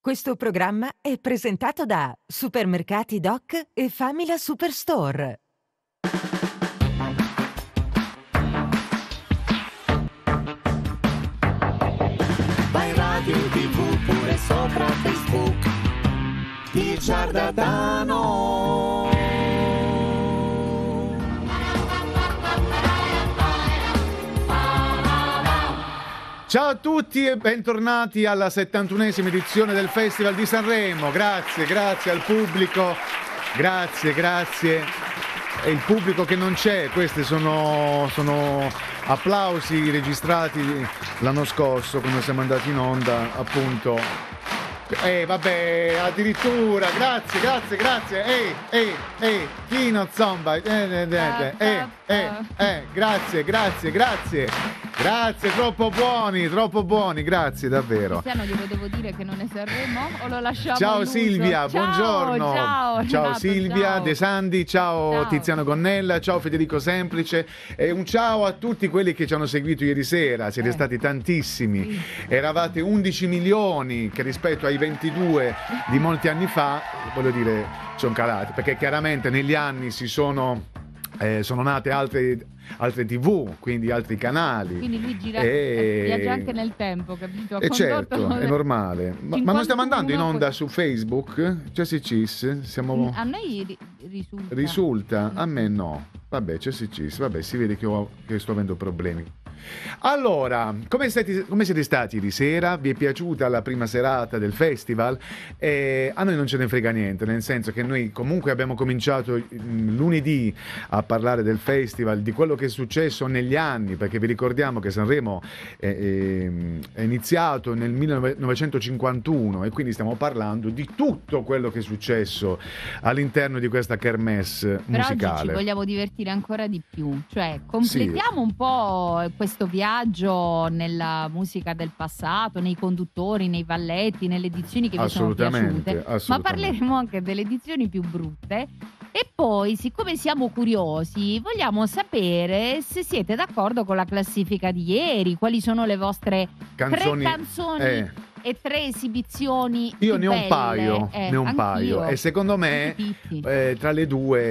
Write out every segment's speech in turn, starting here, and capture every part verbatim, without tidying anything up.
Questo programma è presentato da Supermercati Doc e Famila Superstore. Vai radio in tv pure sopra Facebook, il Giardano. Ciao a tutti e bentornati alla settantunesima edizione del Festival di Sanremo. Grazie, grazie al pubblico, grazie, grazie. E il pubblico che non c'è, questi sono, sono applausi registrati l'anno scorso quando siamo andati in onda, appunto. Eh vabbè, addirittura, grazie, grazie, grazie. Ehi, ehi, ehi, Kino Zomba. Eh, eh, eh, eh, eh, eh, grazie, grazie, grazie. Grazie, troppo buoni, troppo buoni, grazie davvero. Cristiano, glielo devo dire che non è Sanremo o lo lasciamo Ciao all'uso? Silvia, Ciao, buongiorno. Ciao, ciao Renato, Silvia, ciao. De Sandi, ciao, Ciao. Tiziano Gonnella, ciao Federico Semplice e un ciao a tutti quelli che ci hanno seguito ieri sera, siete Eh. stati tantissimi. Sì. Eravate undici milioni che rispetto ai ventidue di molti anni fa, voglio dire, sono calati, perché chiaramente negli anni si sono eh, sono nate altre altre tivù, quindi altri canali. Quindi lui gira, e... viaggia anche nel tempo, capito? Ha E condotto- certo, è normale. Ma, ma non stiamo andando in onda su cinquantuno Facebook? Cessi Cis? Siamo... A noi ri- risulta. Risulta? A me no. Vabbè, Cessi Cis, vabbè, si vede che, ho, che sto avendo problemi. Allora, come siete, come siete stati ieri sera? Vi è piaciuta la prima serata del festival? Eh, a noi non ce ne frega niente, nel senso che noi comunque abbiamo cominciato mm, lunedì a parlare del festival, di quello che è successo negli anni, perché vi ricordiamo che Sanremo è, è, è iniziato nel millenovecentocinquantuno e quindi stiamo parlando di tutto quello che è successo all'interno di questa kermesse Però musicale. oggi ci vogliamo divertire ancora di più, cioè completiamo Sì. un po' questo viaggio nella musica del passato, nei conduttori, nei balletti, nelle edizioni che vi sono Assolutamente, piaciute, ma assolutamente. parleremo anche delle edizioni più brutte. E poi, siccome siamo curiosi, vogliamo sapere se siete d'accordo con la classifica di ieri, quali sono le vostre Canzoni- tre canzoni eh. e tre esibizioni Io più ne ho un belle. paio, Eh, ne ho un anch'io. paio e secondo me Titti. eh, tra le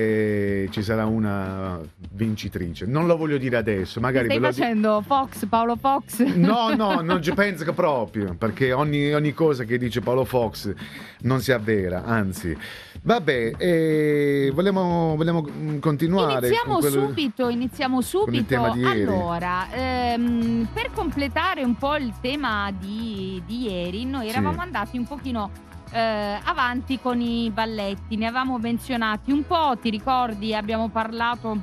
due ci sarà una vincitrice. Non lo voglio dire adesso, magari Stai ve lo dico. facendo Fox, Paolo Fox? No, no, non ci penso che proprio, perché ogni, ogni cosa che dice Paolo Fox non si avvera, anzi. Vabbè, eh, vogliamo, vogliamo mm, continuare. Iniziamo con quello- subito, iniziamo subito. tema di ieri. Allora, ehm, per completare un po' il tema di, di ieri, noi Sì. eravamo andati un pochino eh, avanti con i balletti, ne avevamo menzionati un po', ti ricordi? Abbiamo parlato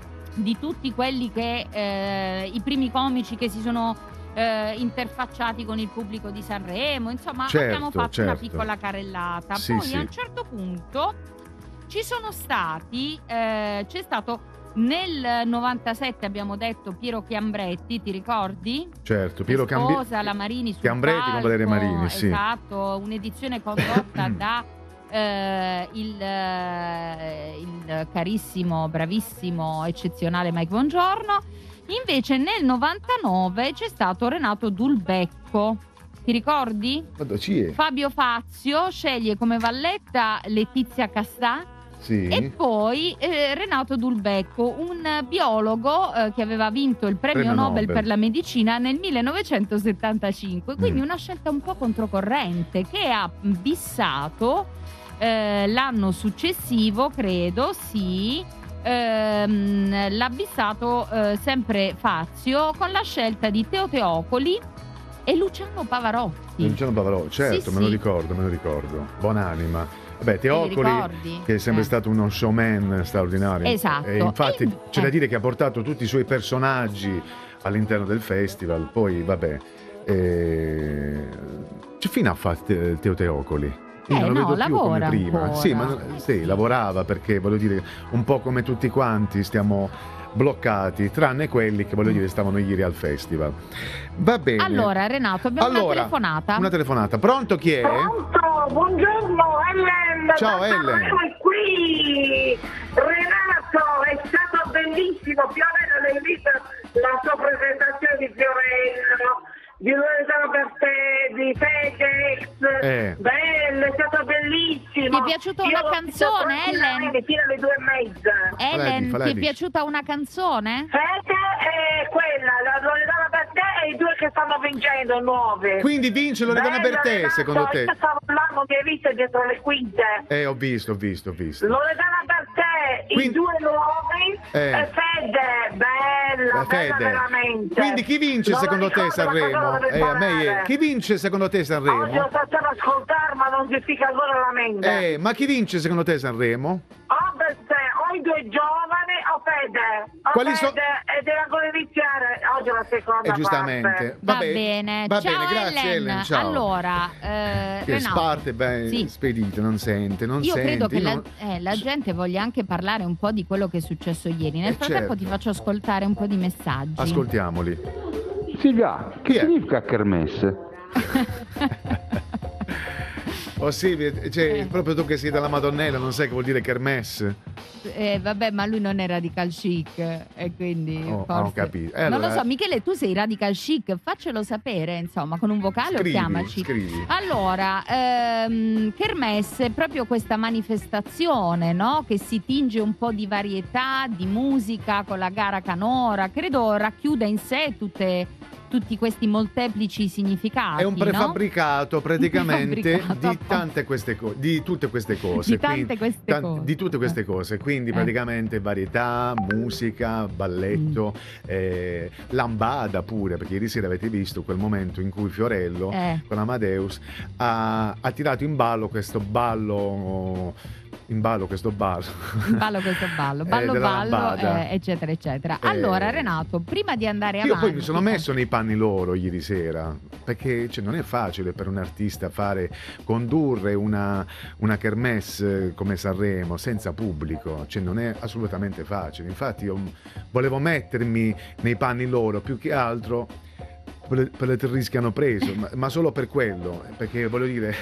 di tutti quelli che, eh, i primi comici che si sono eh, interfacciati con il pubblico di Sanremo, insomma Certo, abbiamo fatto una certo. piccola carrellata. Sì, Poi sì. a un certo punto ci sono stati, eh, c'è stato nel novantasette, abbiamo detto, Piero Chiambretti, ti ricordi? Certo, Piero Che Cambi- sposa la Marini sul Chiambretti con palco, Valeria Marini, sì. Esatto, un'edizione condotta da eh, il, eh, il carissimo, bravissimo, eccezionale Mike Bongiorno. Invece nel novantanove c'è stato Renato Dulbecco, ti ricordi? Vado, ci è. Fabio Fazio sceglie come valletta Letizia Castà Sì. e poi eh, Renato Dulbecco, un biologo eh, che aveva vinto il premio, Premio Nobel, Nobel. per la medicina nel millenovecentosettantacinque, quindi Mm. una scelta un po' controcorrente che ha bissato eh, l'anno successivo, credo, sì, ehm, l'ha bissato eh, sempre Fazio con la scelta di Teo Teocoli e Luciano Pavarotti. Luciano Pavarotti, certo, Sì, me lo sì. ricordo, me lo ricordo. Buonanima. Vabbè, Te li Teocoli, ricordi? che è sempre Eh. stato uno showman straordinario. Esatto. E infatti E- c'è da eh. dire che ha portato tutti i suoi personaggi all'interno del festival. Poi, vabbè, eh... che fine ha fatto eh, Teo Teocoli? Io Eh, non lo no, vedo più come lavora prima. ancora. Sì, ma Eh, sì, sì. lavorava perché, voglio dire, un po' come tutti quanti stiamo bloccati, tranne quelli che, voglio dire, stavano ieri al festival. Va bene. Allora, Renato, abbiamo una Allora, telefonata. Una telefonata. Pronto, chi è? Pronto, buongiorno Ellen. Ciao, da Ellen. Sanremo è qui. Renato, è stato bellissimo. Più o meno l'hai visto la sua presentazione di Fiorello, di Loredana Bertè, di Fedex, Eh. bello, è stato bellissimo. Ti è piaciuta Io una l'ho canzone, visto Ellen? tranquillamente fino alle due e mezza. Ellen, Fala, ti è dici. piaciuta una canzone? Fede è quella, la Loredana Bertè e i due che stanno vincendo nuove. Quindi vince Loredana Bello, Bertè, Renato, secondo te? Io stavo là, non mi hai visto dietro le quinte. Eh, ho visto, ho visto, ho visto. Loredana Bertè, Quindi- i due nuovi Eh. e Fede, bella, La bella Fede. veramente. Quindi chi vince Non secondo lo te ricordo, ma cosa Sanremo? devo Eh, a me imparare? Chi vince secondo te Oggi lo Sanremo? facciamo ascoltare, ma non si fica ancora la mente. Eh, ma chi vince secondo te Sanremo? O Bertè, o i due giovani, o Fede. O Quali Fede, so- e deve ancora iniziare. Oggi è la seconda Eh, giustamente. parte. Va Vabbè, bene, va ciao bene, grazie Ellen. Ellen, ciao. Allora, eh, Che Renato, sparte ben sì. spedite, non sente, non io sente. credo che io la, non- eh, la gente voglia anche parlare un po' di quello che è successo ieri. Nel Eh, frattempo certo. ti faccio ascoltare un po' di messaggi. Ascoltiamoli. Silvia, che Chi è? significa kermesse? Oh sì, cioè, Eh. proprio tu che sei dalla Madonnella, non sai che vuol dire kermesse. Eh, vabbè, ma lui non è radical chic e quindi Oh, forse... ho capito. Eh, non allora- lo so, Michele, tu sei radical chic, faccelo sapere, insomma, con un vocale Scrivi, o chiamaci. scrivi. Allora, ehm, Kermesse è proprio questa manifestazione, no? Che si tinge un po' di varietà, di musica con la gara canora, credo racchiuda in sé tutte, tutti questi molteplici significati. È un prefabbricato praticamente prefabbricato, di tante queste cose, di tutte queste cose. Di tante quindi- queste tan- cose. Di tutte queste cose, quindi Eh. praticamente varietà, musica, balletto, Mm. eh, lambada pure, perché ieri sera avete visto quel momento in cui Fiorello Eh. con Amadeus ha, ha tirato in ballo questo ballo, in ballo questo ballo. In ballo questo ballo, Eh, ballo della ballo, lambada. eh, eccetera, eccetera. Eh, Allora, Renato, prima di andare Io avanti... poi mi sono messo nei panni loro ieri sera, perché cioè, non è facile per un artista fare, condurre una, una kermesse come Sanremo senza pubblico, cioè non è assolutamente facile. Infatti io volevo mettermi nei panni loro più che altro per le, per le terroristi che hanno preso, ma, ma solo per quello, perché voglio dire,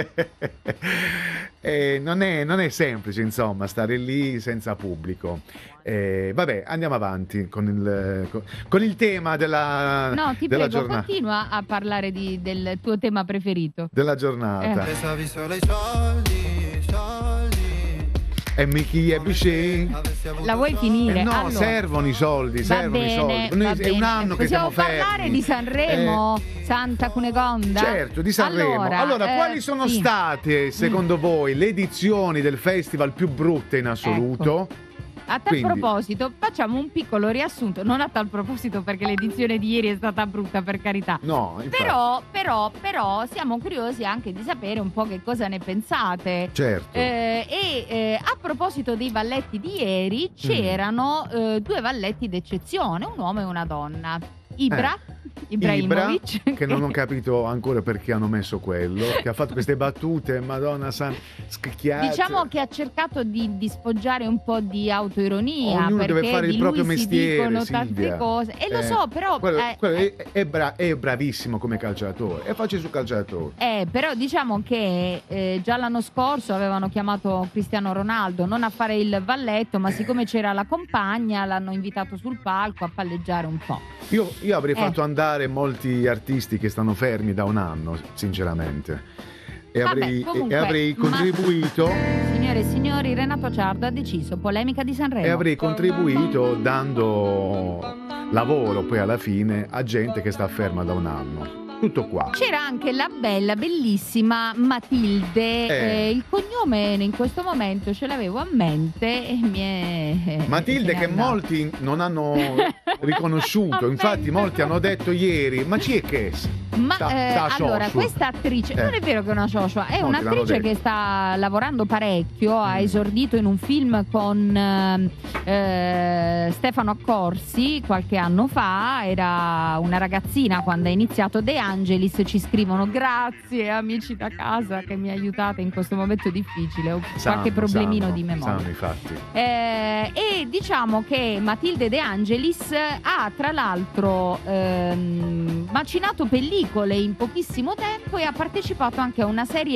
eh, non, è, non è semplice insomma stare lì senza pubblico. Eh, vabbè, andiamo avanti con il, con, con il tema della, No, ti della prego, giornata. continua a parlare di- del tuo tema preferito. Della giornata. Eh. Pensavi solo ai soldi, soldi. E Michi e Bichet. Avessi avuto La vuoi soldi. finire? Eh no, Allora. servono i soldi, Va servono bene, i soldi. Noi va è un bene. anno che Possiamo siamo fermi. parlare di Sanremo, Santa Cunegonda? Eh, certo, di Sanremo. Allora, Allora, eh, quali sono sì. state, secondo voi, le edizioni del festival più brutte in assoluto? A tal Quindi- proposito, facciamo un piccolo riassunto, non a tal proposito perché l'edizione di ieri è stata brutta, per carità. No, infatti. Però, però, però siamo curiosi anche di sapere un po' che cosa ne pensate. Certo. Eh, e eh, a proposito dei valletti di ieri, c'erano eh, due valletti d'eccezione, un uomo e una donna. Ibra, Ibrahimovic, Ibra, che non ho capito ancora perché hanno messo quello, che ha fatto queste battute, Madonna san, scacchiate. diciamo che ha cercato di, di sfoggiare un po' di autoironia, Ognuno perché deve fare il di proprio lui mestiere, si dicono Silvia. tante cose. E lo Eh, so, però... quello, eh, quello eh, è, è bra- è bravissimo come calciatore e faccia su calciatore. Eh, però diciamo che eh, già l'anno scorso avevano chiamato Cristiano Ronaldo non a fare il valletto, ma siccome c'era la compagna l'hanno invitato sul palco a palleggiare un po'. Io, io avrei Eh. fatto andare molti artisti che stanno fermi da un anno, sinceramente. E Vabbè, avrei, comunque, e avrei ma- contribuito. Signore e signori, Renato Ciardo ha deciso polemica di Sanremo. E avrei contribuito dando lavoro poi alla fine a gente che sta ferma da un anno. Tutto qua. C'era anche la bella, bellissima Matilde. Eh. Eh, il cognome in questo momento ce l'avevo a mente e mi è. Matilde me n'è che andato. molti non hanno riconosciuto, A infatti mente. molti hanno detto ieri, ma chi è che è? Ma Sta- eh, sta allora, Joshua. questa attrice Eh. non è vero che è una Joshua, è Molti l'hanno un'attrice detto. che sta lavorando parecchio, ha Mm. esordito in un film con eh, eh, Stefano Accorsi qualche anno fa, era una ragazzina quando ha iniziato De Angelis, ci scrivono grazie amici da casa che mi aiutate in questo momento difficile, ho qualche Sanno, problemino sanno, di memoria. sanno, infatti. Eh, e diciamo che Matilde De Angelis ha tra l'altro ehm, macinato pellicole in pochissimo tempo e ha partecipato anche a una serie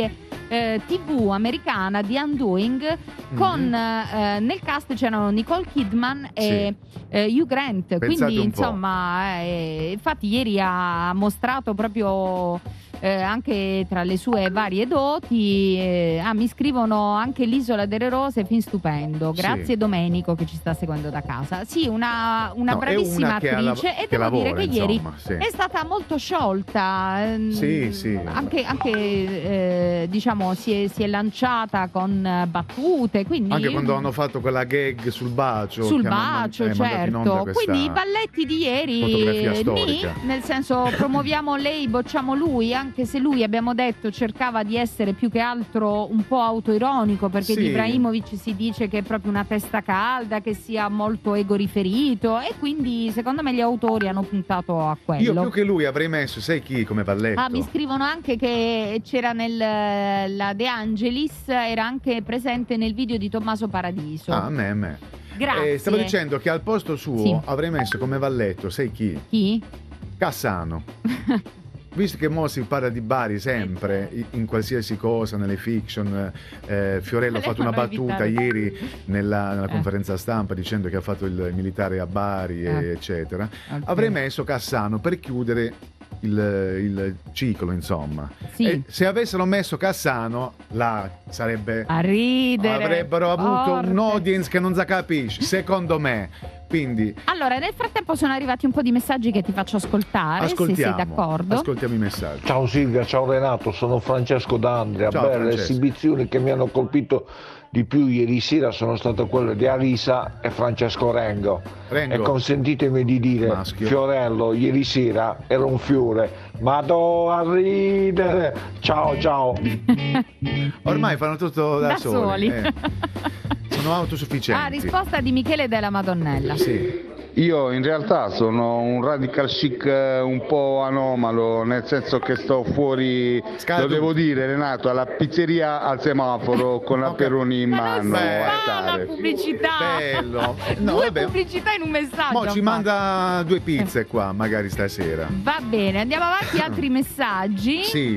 eh, tivù americana di Undoing, mm-hmm. con eh, nel cast c'erano Nicole Kidman e sì. eh, Hugh Grant. Pensate quindi insomma eh, infatti ieri ha mostrato proprio Eh, anche tra le sue varie doti. eh, ah, mi scrivono anche l'Isola delle Rose, film stupendo, grazie sì. Domenico che ci sta seguendo da casa. Sì, una, una no, bravissima una attrice lav- e che devo lavora, dire che insomma, ieri sì. è stata molto sciolta. ehm, Sì, sì. Anche, anche eh, diciamo si è, si è lanciata con eh, battute, quindi anche quando hanno fatto quella gag sul bacio sul che bacio, hanno, eh, mandato in onda certo. questa Quindi i balletti di ieri fotografia nì, storica. nel senso promuoviamo lei, bocciamo lui, anche se lui, abbiamo detto, cercava di essere più che altro un po' autoironico, perché Sì. di Ibrahimovic si dice che è proprio una testa calda, che sia molto egoriferito, e quindi secondo me gli autori hanno puntato a quello. Io più che lui avrei messo, sai chi, come balletto? Ah, mi scrivono anche che c'era nel la De Angelis, era anche presente nel video di Tommaso Paradiso. Ah, a me, a me. Grazie. Eh, stavo dicendo che al posto suo Sì. avrei messo come valletto, sai chi? Chi? Cassano. Visto che mo si parla di Bari sempre, in- in qualsiasi cosa, nelle fiction, eh, Fiorello ha fatto una Volevo battuta evitare. ieri nella, nella Eh. conferenza stampa dicendo che ha fatto il militare a Bari, Eh. eccetera. Ok. Avrei messo Cassano per chiudere il, il ciclo, insomma. Sì. E se avessero messo Cassano, là sarebbe... A ridere. avrebbero avuto Forte. un audience che non si capisce, secondo me. Quindi Allora, nel frattempo sono arrivati un po' di messaggi che ti faccio ascoltare, se sei ascoltiamo, d'accordo. ascoltiamo i messaggi. Ciao Silvia, ciao Renato, sono Francesco D'Andrea. Ciao, Beh, le Francesco. esibizioni che mi hanno colpito di più ieri sera sono state quelle di Arisa e Francesco Rengo. Rengo. E consentitemi di dire, Maschio. Fiorello ieri sera era un fiore, ma do a ridere. Ciao ciao. Ormai fanno tutto da, Da soli. eh. Sono autosufficienti. Ah, risposta di Michele della Madonnella. Sì. Io in realtà sono un radical chic eh, un po' anomalo, nel senso che sto fuori, Scaldo. lo devo dire Renato, alla pizzeria al semaforo con la Ok. Peroni in Ma non mano si Beh, a fa la stare. pubblicità. Bello. No, Due vabbè. pubblicità in un messaggio. Mo ci ha manda due pizze qua, magari stasera. fatto. Va bene, andiamo avanti, altri messaggi. Sì.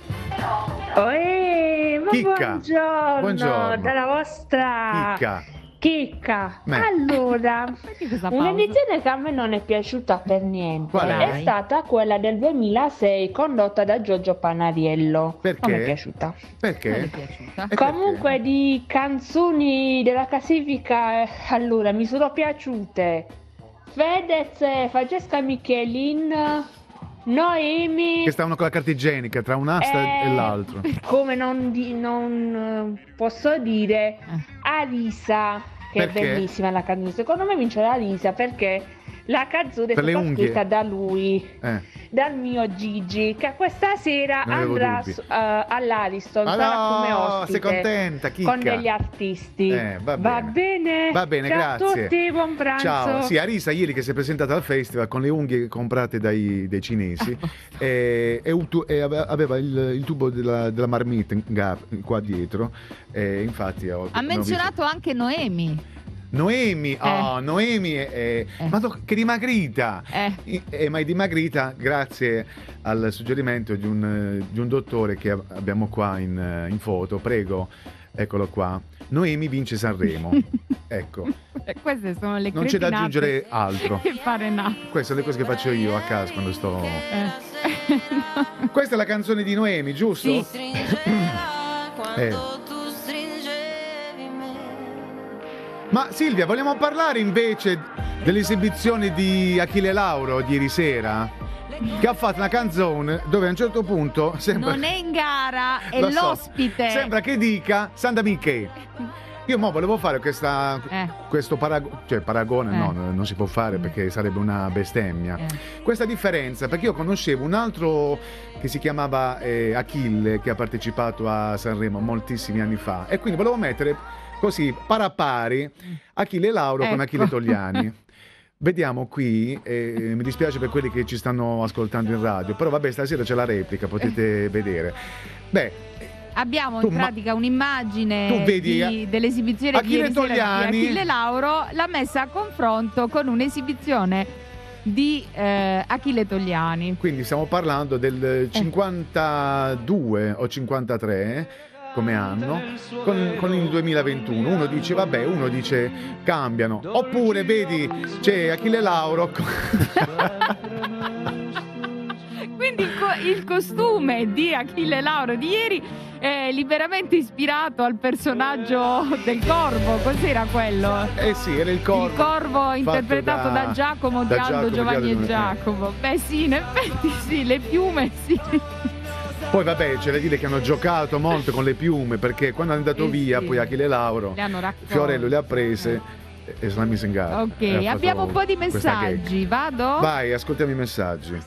Oi, ma Chicca. buongiorno, Buongiorno. dalla vostra Chicca. Chicca. Beh. Allora, Perché questa pausa? un'edizione che a me non è piaciuta per niente Qual è? è stata quella del duemilasei condotta da Giorgio Panariello. Perché? Non mi è piaciuta. Non è Perché? piaciuta. E perché? Comunque di canzoni della classifica, eh, allora mi sono piaciute Fedez, e Francesca Michelin, Noemi. Che stavano con la carta igienica tra un'asta Eh, e l'altro. Come non, di- non eh, posso dire, Arisa, che Perché? è bellissima la canzone. Secondo me vince la Arisa perché la canzone è Per le stata unghie? scritta da lui, Eh. dal mio Gigi, che questa sera Non avevo andrà dubbi. su- eh, all'Ariston, Ah, sarà no, come sei ospite. contenta, Chicca. Con degli artisti. Eh, va bene. bene? Va bene, Ciao grazie. a tutti, buon pranzo. Ciao, sì, Arisa ieri che si è presentata al festival con le unghie comprate dai, dai cinesi e, e un tu- e ave- aveva il, il tubo della, della marmita in ga- qua dietro e infatti ho, Ha ho menzionato anche Noemi. visto- Noemi, oh, Noemi è, è- Eh. ma do- che dimagrita Eh. I- eh, ma è dimagrita grazie al suggerimento di un, eh, di un dottore che ab- abbiamo qua in, eh, in foto, prego, eccolo qua. Noemi vince Sanremo. Ecco, E queste sono le non c'è da cretinate aggiungere altro. che fare na. Queste sono le cose che faccio io a casa quando sto. Eh. Questa è la canzone di Noemi, giusto? Sì. Eh. Ma Silvia, vogliamo parlare invece dell'esibizione di Achille Lauro di ieri sera? Che ha fatto una canzone dove a un certo punto sembra, Non è in gara, è Lo so, l'ospite. sembra che dica Santa Michele. Io mo volevo fare questa, Eh. questo parago- cioè paragone, Eh. no, non si può fare perché sarebbe una bestemmia. Eh. Questa differenza, perché io conoscevo un altro che si chiamava eh, Achille, che ha partecipato a Sanremo moltissimi anni fa, e quindi volevo mettere così para pari Achille Lauro con Ecco. Achille Togliani. Vediamo qui, eh, mi dispiace per quelli che ci stanno ascoltando in radio, però vabbè, stasera c'è la replica, potete vedere. Beh, Abbiamo Tu in ma- pratica un'immagine tu vedi, di- eh, dell'esibizione di Achille ieri sera di Togliani- Achille Lauro, l'ha messa a confronto con un'esibizione di eh, Achille Togliani. quindi stiamo parlando del cinquantadue o cinquantatré come anno con, con il duemilaventuno. Uno dice vabbè, uno dice cambiano. Oppure vedi c'è Achille Lauro. Quindi il, co- il costume di Achille Lauro di ieri è liberamente ispirato al personaggio del Corvo. Cos'era quello? Eh sì, era il Corvo. Il Corvo interpretato da, da Giacomo da di Aldo, Giacomo, Giovanni di Aldo, e Giacomo. Beh sì, in effetti sì, le piume sì. Poi vabbè, c'è da dire che hanno giocato molto con le piume, perché quando è andato Eh, via sì. poi Achille Lauro, Le hanno raccolte. Fiorello le ha prese e, e se l'ha mise in gara. Ok, E ha fatto abbiamo un po' di questa gag. messaggi. Vado? Vai, ascoltiamo i messaggi.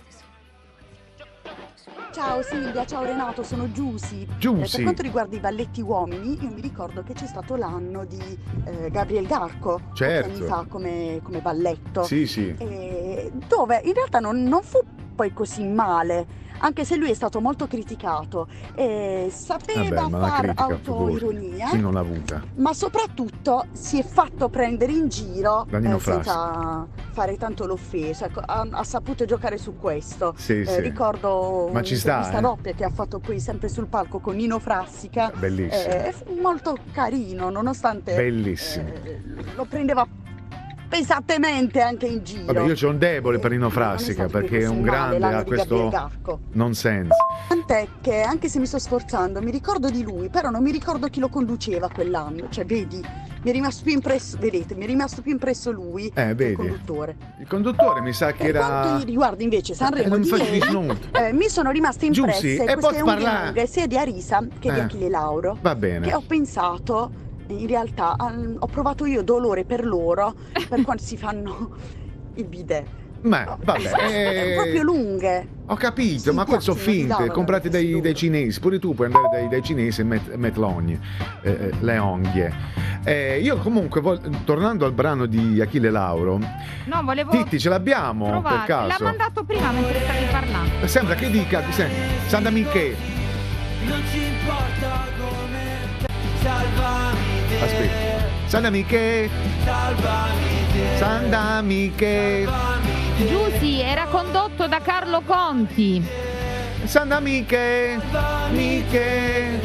Ciao Silvia, ciao Renato, sono Giusy. Giusy. Eh, per quanto riguarda i balletti uomini, io mi ricordo che c'è stato l'anno di eh, Gabriel Garco, Certo. pochi anni fa come, come balletto, Sì, sì. eh, dove in realtà non, non fu poi così male, anche se lui è stato molto criticato. Eh, sapeva Vabbè, ma la far critica, autoironia, chi non l'ha avuta? ma soprattutto si è fatto prendere in giro Da Nino eh, senza fare tanto l'offesa. Ecco, ha, ha saputo giocare su questo. Sì, Eh, sì. Ricordo Ma ci sta, questa eh. doppia che ha fatto poi sempre sul palco con Nino Frassica. Bellissimo. Eh, fu molto carino, nonostante Bellissimo. eh, lo prendeva pesantemente anche in giro. Vabbè, io c'ho un debole per Nino Non è Frassica stato perché è un così male grande, l'anno ha di questo Gabriele Garco. nonsense. Tant'è che, anche se mi sto sforzando, mi ricordo di lui, però non mi ricordo chi lo conduceva quell'anno. Cioè, vedi, mi è rimasto più impresso, vedete, mi è rimasto più impresso lui Eh, che il vedi. conduttore. Il conduttore mi sa che Per era... quanto riguarda invece Eh, Sanremo non di faccio ieri, disnudo. eh, mi sono rimaste impresse Giussi, e queste posso unghie parlare? lunghe sia di Arisa che di Eh. Achille Lauro. Va bene. Che ho pensato, in realtà, al- ho provato io dolore per loro per quando si fanno il bidet. Ma vabbè, eh, Proprio lunghe. ho capito, Sì, ma quelle sono piacciono, mi finte, davano comprate dai, fastidio. dai cinesi. Pure tu puoi andare dai, dai cinesi e met, met l'ogne, eh, eh, le onghie. Eh, io comunque, vol- tornando al brano di Achille Lauro, No, volevo Titti ce l'abbiamo trovare. per caso? L'ha mandato prima mentre stavi parlando. Sembra che dica, se- Santa Michele. Non ci importa come salvami te. Aspetta. Santa Michele, Salvami te. Santa Michele, Giusy era condotto da Carlo Conti. Santa Michele, Michele,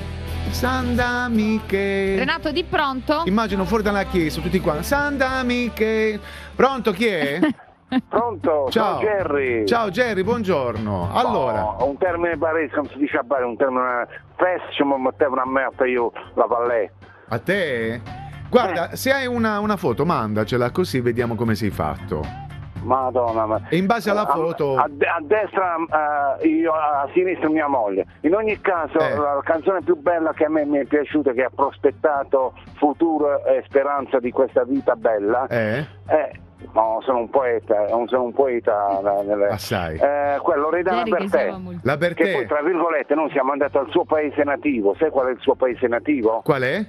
Santa Michele. Renato, di pronto? Immagino fuori dalla chiesa, tutti qua. Santa Michele. Pronto, chi è? Pronto, Ciao. sono Jerry. Ciao Jerry, buongiorno. Allora, Oh, un termine barese, non si dice a Bari, un termine pessimo, mettevano a me a io la valletta. a te? Guarda, se hai una, una foto, mandacela così vediamo come sei fatto. Madonna, ma... E in base alla A- foto... A, de- a destra eh, io, a sinistra mia moglie. In ogni caso, Eh. la canzone più bella che a me mi è piaciuta, che ha prospettato futuro e speranza di questa vita bella, Eh? è... No, sono un poeta, sono un poeta eh, nelle- Assai. eh, quello Loredana Jerry che Bertè, siamo molto- La che poi Bertè. tra virgolette noi siamo andati al suo paese nativo. Sai qual è il suo paese nativo? Qual è?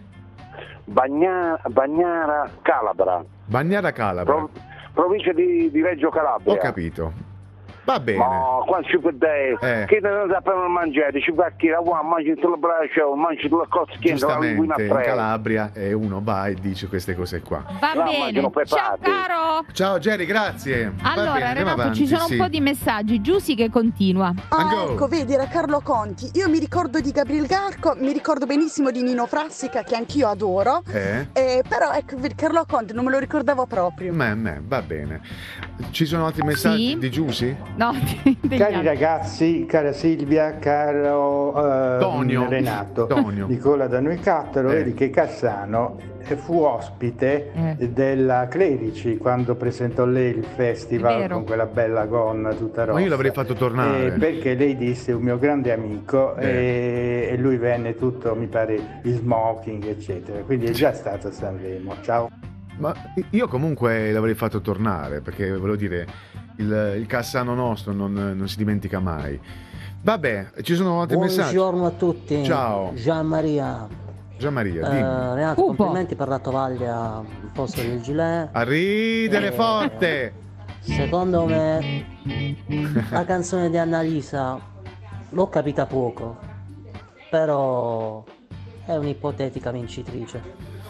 Bagna- Bagnara Calabra, Bagnara Calabra. pro- provincia di, di Reggio Calabria. Ho capito. Va bene. Ma quando ci vede, Eh. che non sapevano mangiare, ci va chi la vuole, mangi tutte le braccia, mangi tutte le cose che la linguina Giustamente, in presa. Calabria e uno va e dice queste cose qua. Va No, bene. mangiano Ciao pepati. caro. Ciao Jerry, grazie. Va Allora, bene, andiamo Renato, avanti, ci sono sì. un po' di messaggi. Giusy che continua. Ah, Ango. ecco, vedi, era Carlo Conti. Io mi ricordo di Gabriel Garco, mi ricordo benissimo di Nino Frassica, che anch'io adoro. Eh? Eh, però ecco, vedi, Carlo Conti non me lo ricordavo proprio. Me, me, va bene. Ci sono altri messaggi Sì. di Giusy? No, degli Cari altri. ragazzi, cara Silvia, caro eh, Tonio. Renato, Tonio. Nicola da Noicattaro, Eh. vedi che Cassano eh, fu ospite Eh. della Clerici quando presentò lei il È festival vero. con quella bella gonna tutta rossa. Ma io l'avrei fatto tornare. Eh, perché lei disse un mio grande amico Eh. e, e lui venne tutto, mi pare, in smoking, eccetera. Quindi è già stato a Sanremo. Ciao. Ma io comunque l'avrei fatto tornare, perché volevo dire, il, il Cassano nostro non, non si dimentica mai. Vabbè, ci sono altri messaggi. Buongiorno a tutti. Ciao. Gian Maria. Gian Maria, Eh, dimmi. Renato, Pupo. complimenti per la tovaglia al posto del gilet. A ridere Eh. forte! Secondo me la canzone di Annalisa l'ho capita poco, però è un'ipotetica vincitrice.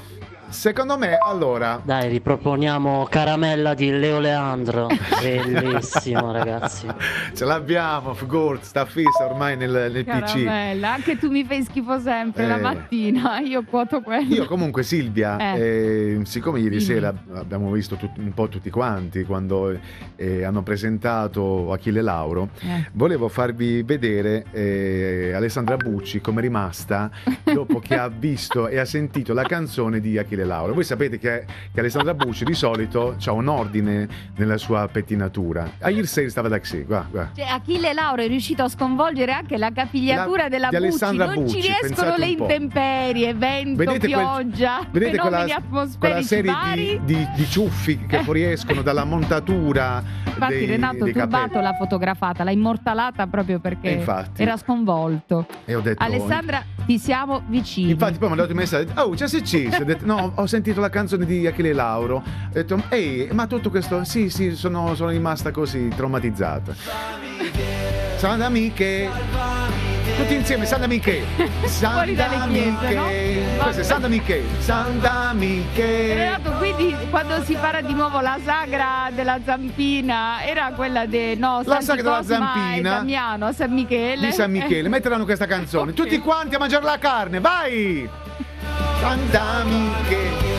Secondo me, allora... Dai, riproponiamo Caramella di Leo Leandro. Bellissimo, ragazzi. Ce l'abbiamo, figurati, sta fissa ormai nel, nel P C. Caramella, anche tu mi fai schifo sempre Eh. la mattina, io quoto quello. Io comunque Silvia, Eh. eh, siccome ieri Dimmi. sera abbiamo visto tut- un po' tutti quanti quando eh, hanno presentato Achille Lauro, Eh. volevo farvi vedere eh, Alessandra Bucci come è rimasta dopo che ha visto e ha sentito la canzone di Achille Lauro. Voi sapete che, che Alessandra Bucci di solito ha un ordine nella sua pettinatura. A ieri sera stava da Xe, guarda, guarda. Cioè, Achille Lauro è riuscito a sconvolgere anche la capigliatura La- della di Bucci. Alessandra Non Bucci, ci riescono pensate le un po'. intemperie, vento, Vedete quel- pioggia, Vedete fenomeni quella, quella atmosferici serie vari. di, di, di ciuffi che fuoriescono dalla montatura Infatti dei, Renato dei Turbato capelli. l'ha fotografata, l'ha immortalata proprio perché E infatti. era sconvolto. E ho detto, Alessandra, ti siamo vicini. infatti poi mi ha dato il messaggio, oh c'è successo? Ho detto, no, ho sentito la canzone di Achille Lauro. Ho detto, ehi, ma tutto questo, sì sì, sono, sono rimasta così traumatizzata. Sanda amiche, tutti insieme, Sanda amiche, Fuori dalle Sanda chiese, amiche, no? questo è Sanda amiche, Sanda amiche. Renato, quindi quando si farà di nuovo la sagra della zampina, era quella de no, La Santi sagra della Cosma zampina. e Damiano a San Michele. Di San Michele, metteranno questa canzone, Ok. tutti quanti a mangiare la carne, vai! Santa amiche,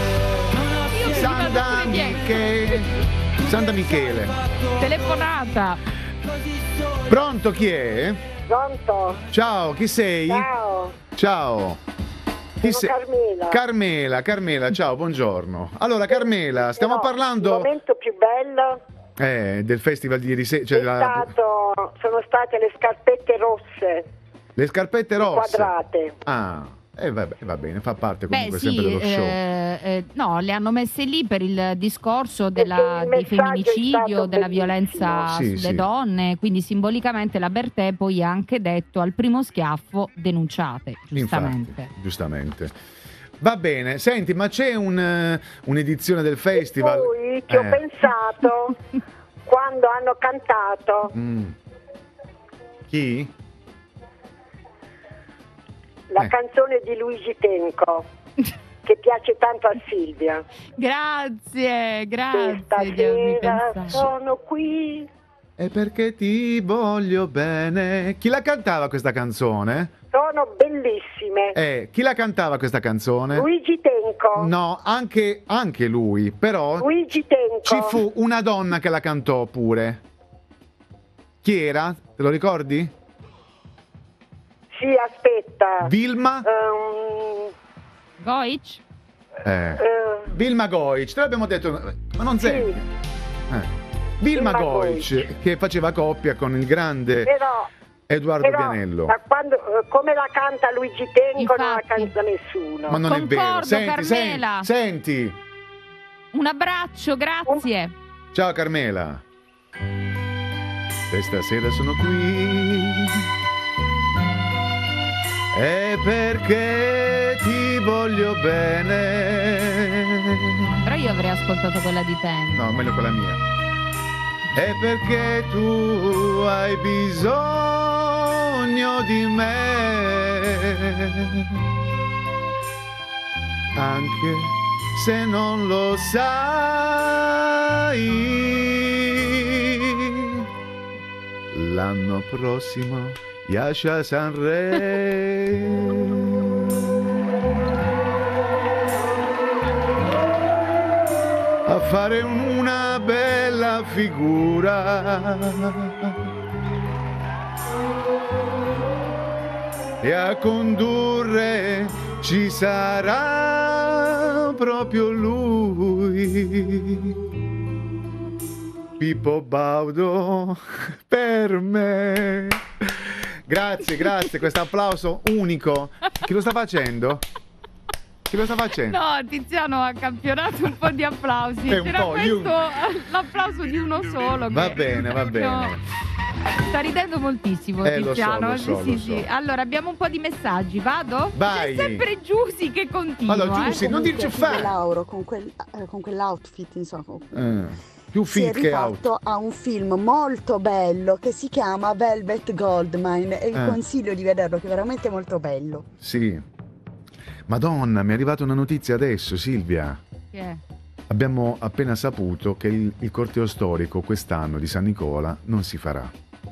Io ci vado Santa pure dietro. amiche, Santa Michele. Telefonata. Pronto, chi è? Pronto? Ciao, chi sei? Ciao, Ciao. Chi sono Carmela. Carmela, Carmela, ciao, buongiorno. Allora, Carmela, stiamo No, parlando Il momento più bello eh, del festival di ieri sera, è cioè la- stato, sono state le scarpette rosse, le scarpette rosse. quadrate. Ah, e vabbè, va bene, fa parte Beh comunque sì, sempre dello show. eh, eh, no, le hanno messe lì per il discorso Perché della, il di messaggio è femminicidio, stato della bellissimo. violenza Sì, sulle sì. donne, quindi simbolicamente la Bertè poi ha anche detto al primo schiaffo denunciate, giustamente. Infatti, giustamente. Va bene, senti, ma c'è un, eh, un'edizione del festival? Poi ci ho Eh. pensato quando hanno cantato Mm. Chi? la Eh. canzone di Luigi Tenco, che piace tanto a Silvia. Grazie, grazie Questa di avermi sera pensato. sono qui. È perché ti voglio bene. Chi la cantava questa canzone? Sono bellissime. Eh, chi la cantava questa canzone? Luigi Tenco. No, anche, anche lui, però Luigi Tenco. ci fu una donna che la cantò pure. Chi era? Te lo ricordi? Sì, aspetta. Vilma? Ehm, Goic? Eh. eh, Vilma Goic, te l'abbiamo detto, ma non sì, sei. Eh. Vilma Vilma Goic, Goic. che faceva coppia con il grande però, Edoardo però Vianello. da quando, eh, come la canta Luigi Tenco non la Infatti. canta nessuno. Ma non è vero. Concordo, Senti, Carmela. senti, senti. Un abbraccio, grazie. Ciao Carmela. Questa sera sono qui. È perché ti voglio bene. Però io avrei ascoltato quella di Tenco. No, meglio quella mia. È perché tu hai bisogno di me. Anche se non lo sai. L'anno prossimo Yasha Sanremo. A fare una bella figura e a condurre ci sarà proprio lui, Pippo Baudo per me. Grazie, grazie, questo applauso unico. Chi lo sta facendo? Chi lo sta facendo? No, Tiziano ha campionato un po' di applausi. Eh, un C'era po', questo, io- l'applauso di uno solo. Va che bene, va proprio bene. Sta ridendo moltissimo, Eh, lo so, Tiziano. lo so, sì, lo sì, so. sì. Allora, abbiamo un po' di messaggi, vado? Vai. C'è sempre Giusy che continua. Allora, Giusy, eh. non Comunque, dirci Achille fa. Lauro con, quel, eh, con quell'outfit, insomma, Eh, più si è fit che out. rifatto a un film molto bello che si chiama Velvet Goldmine e vi Eh. consiglio di vederlo, che è veramente molto bello. Sì. Madonna, mi è arrivata una notizia adesso, Silvia. Che è? Abbiamo appena saputo che il, il corteo storico quest'anno di San Nicola non si farà.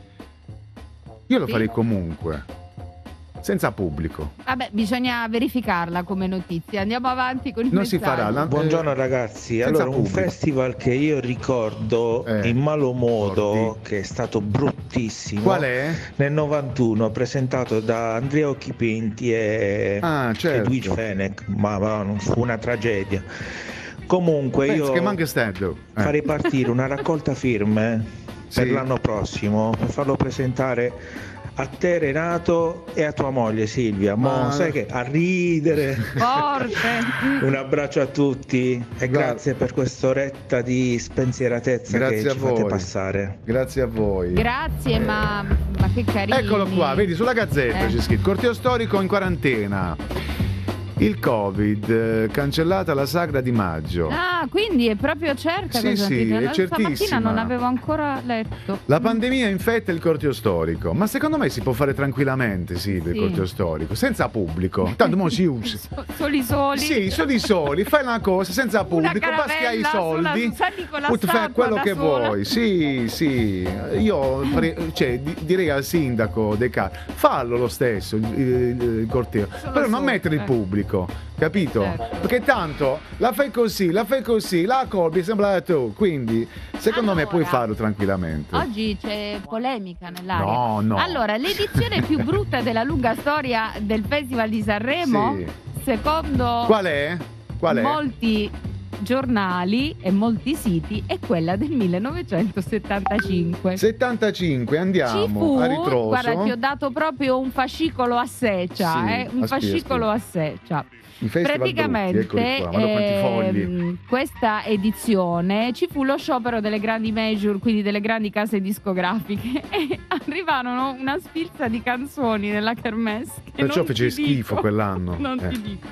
Io lo Sì? farei comunque, senza pubblico. Vabbè, bisogna verificarla come notizia. Andiamo avanti con il Non si messaggio. farà. la- Buongiorno eh, ragazzi, senza allora un pubblico. festival che io ricordo Eh, in malo modo, ricordi? che è stato bruttissimo, Qual è? nel novantuno, presentato da Andrea Occhipinti e Ah, certo. Edwige Fenech, ma, ma non fu una tragedia. Comunque Penso io che manca stato. Eh. farei partire una raccolta firme Sì. per l'anno prossimo, per farlo presentare a te Renato e a tua moglie Silvia. Mo Ma- sai che a ridere. Forte. Un abbraccio a tutti e grazie per quest'oretta di spensieratezza Grazie che a ci fate voi. passare. Grazie a voi. Grazie, ma, ma che carini. Eccolo qua, vedi sulla gazzetta Eh. c'è scritto corteo storico in quarantena. Il Covid, eh, cancellata la sagra di maggio. Ah, quindi è proprio certa Sì, questa sì, notizia. è No, Stamattina certissima. non avevo ancora letto. La pandemia infetta il corteo storico, ma secondo me si può fare tranquillamente, sì, il Sì. corteo storico, senza pubblico. Tanto mo si usa. So- Soli soli. Sì, soli soli, fai una cosa senza pubblico, basta che hai i caravella soldi, sulla- San Nicola puoi fare Statua quello da che sola. vuoi. Sì, sì. Io pre- cioè, di- direi al sindaco De Caro, fallo lo stesso il, il- il corteo, Solo però non soli, mettere il eh. pubblico, capito? Certo. Perché tanto la fai così, la fai così, la colpi sembra tu, quindi secondo me Allora, puoi farlo tranquillamente. Oggi c'è polemica nell'aria. No, no. Allora, l'edizione più brutta della lunga storia del Festival di Sanremo, Sì. secondo Qual è? Qual è? molti giornali e molti siti, è quella del millenovecentosettantacinque. settantacinque, Ci andiamo fu, a ritroso. guarda, ti ho dato proprio un fascicolo a seccia, Sì, eh, un aspetta, fascicolo a seccia. I festival Praticamente brutti, eccoli qua, guarda quanti fogli. ehm, questa edizione ci fu lo sciopero delle grandi major, quindi delle grandi case discografiche, e arrivarono una sfilza di canzoni nella kermesse che Perciò non fece ti schifo dico. quell'anno. Non Eh. ti dico.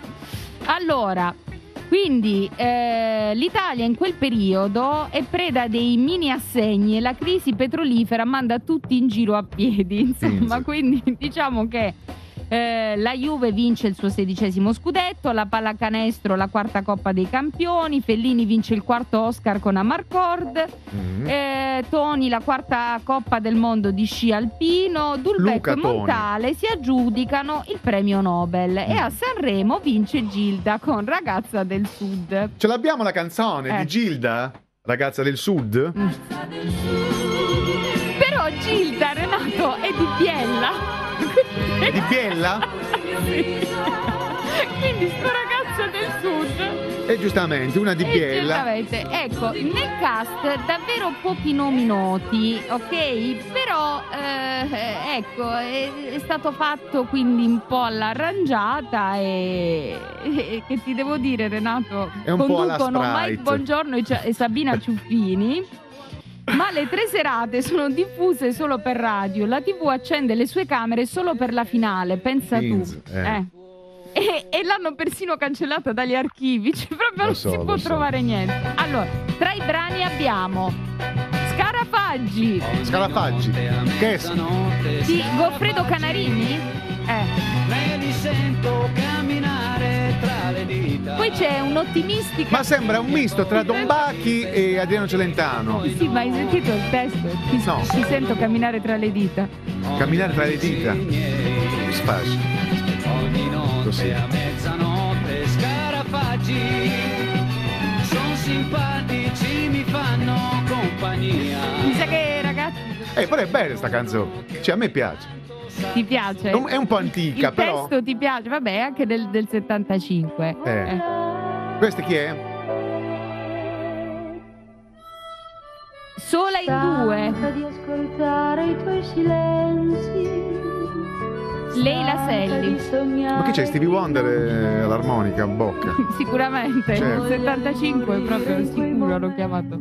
Allora, quindi eh, l'Italia in quel periodo è preda dei mini assegni e la crisi petrolifera manda tutti in giro a piedi, insomma, Sì. quindi diciamo che eh, la Juve vince il suo sedicesimo scudetto, la pallacanestro la quarta Coppa dei Campioni, Fellini vince il quarto Oscar con Amarcord, Mm. eh, Toni la quarta Coppa del Mondo di sci alpino, Dulbecco Luca e Toni. Montale si aggiudicano il premio Nobel e a Sanremo vince Gilda con Ragazza del Sud. Ce l'abbiamo la canzone Eh. di Gilda, ragazza del sud? Però Gilda, Renato, è di Biella. Di Biella? Sì. Quindi sto ragazza del sud. E giustamente, una di E Biella. giustamente, ecco, nel cast davvero pochi nomi noti, ok? Però, eh, ecco, è, è stato fatto quindi un po' all'arrangiata e, e che ti devo dire, Renato? È un po' alla Conducono Sprite. Mike Bongiorno e, Cia- e Sabina Ciuffini. Ma le tre serate sono diffuse solo per radio. La tivù accende le sue camere solo per la finale, pensa Vince, tu. eh. Eh. E, e l'hanno persino cancellata dagli archivi, cioè proprio Lo non so, si lo può so. trovare niente. Allora, tra i brani abbiamo Scarafaggi Scarafaggi. Che è? di Goffredo Canarini. Eh. Me li sento camminare tra le dita. Poi c'è un ottimistica. Ma sembra un misto tra Don Bacchi e Adriano Celentano. Sì, ma hai sentito il testo? Ti, No. ti sento camminare tra le dita. Camminare tra le dita. Sfasci. Ogni notte Così. a mezzanotte scarafaggi sono simpatici, mi fanno compagnia. Mi sa che ragazzi Eh, però è bella sta canzone. Cioè, a me piace. ti piace. È un, è un po' antica, Il però. testo ti piace, vabbè, è anche del, del settantacinque. Eh. Eh. Questa chi è? Sola in due. di ascoltare i tuoi silenzi. Leila Selli. Ma che c'è? Stevie Wonder eh, all'armonica a bocca. Sicuramente. Certo. settantacinque proprio sicuro l'ho chiamato.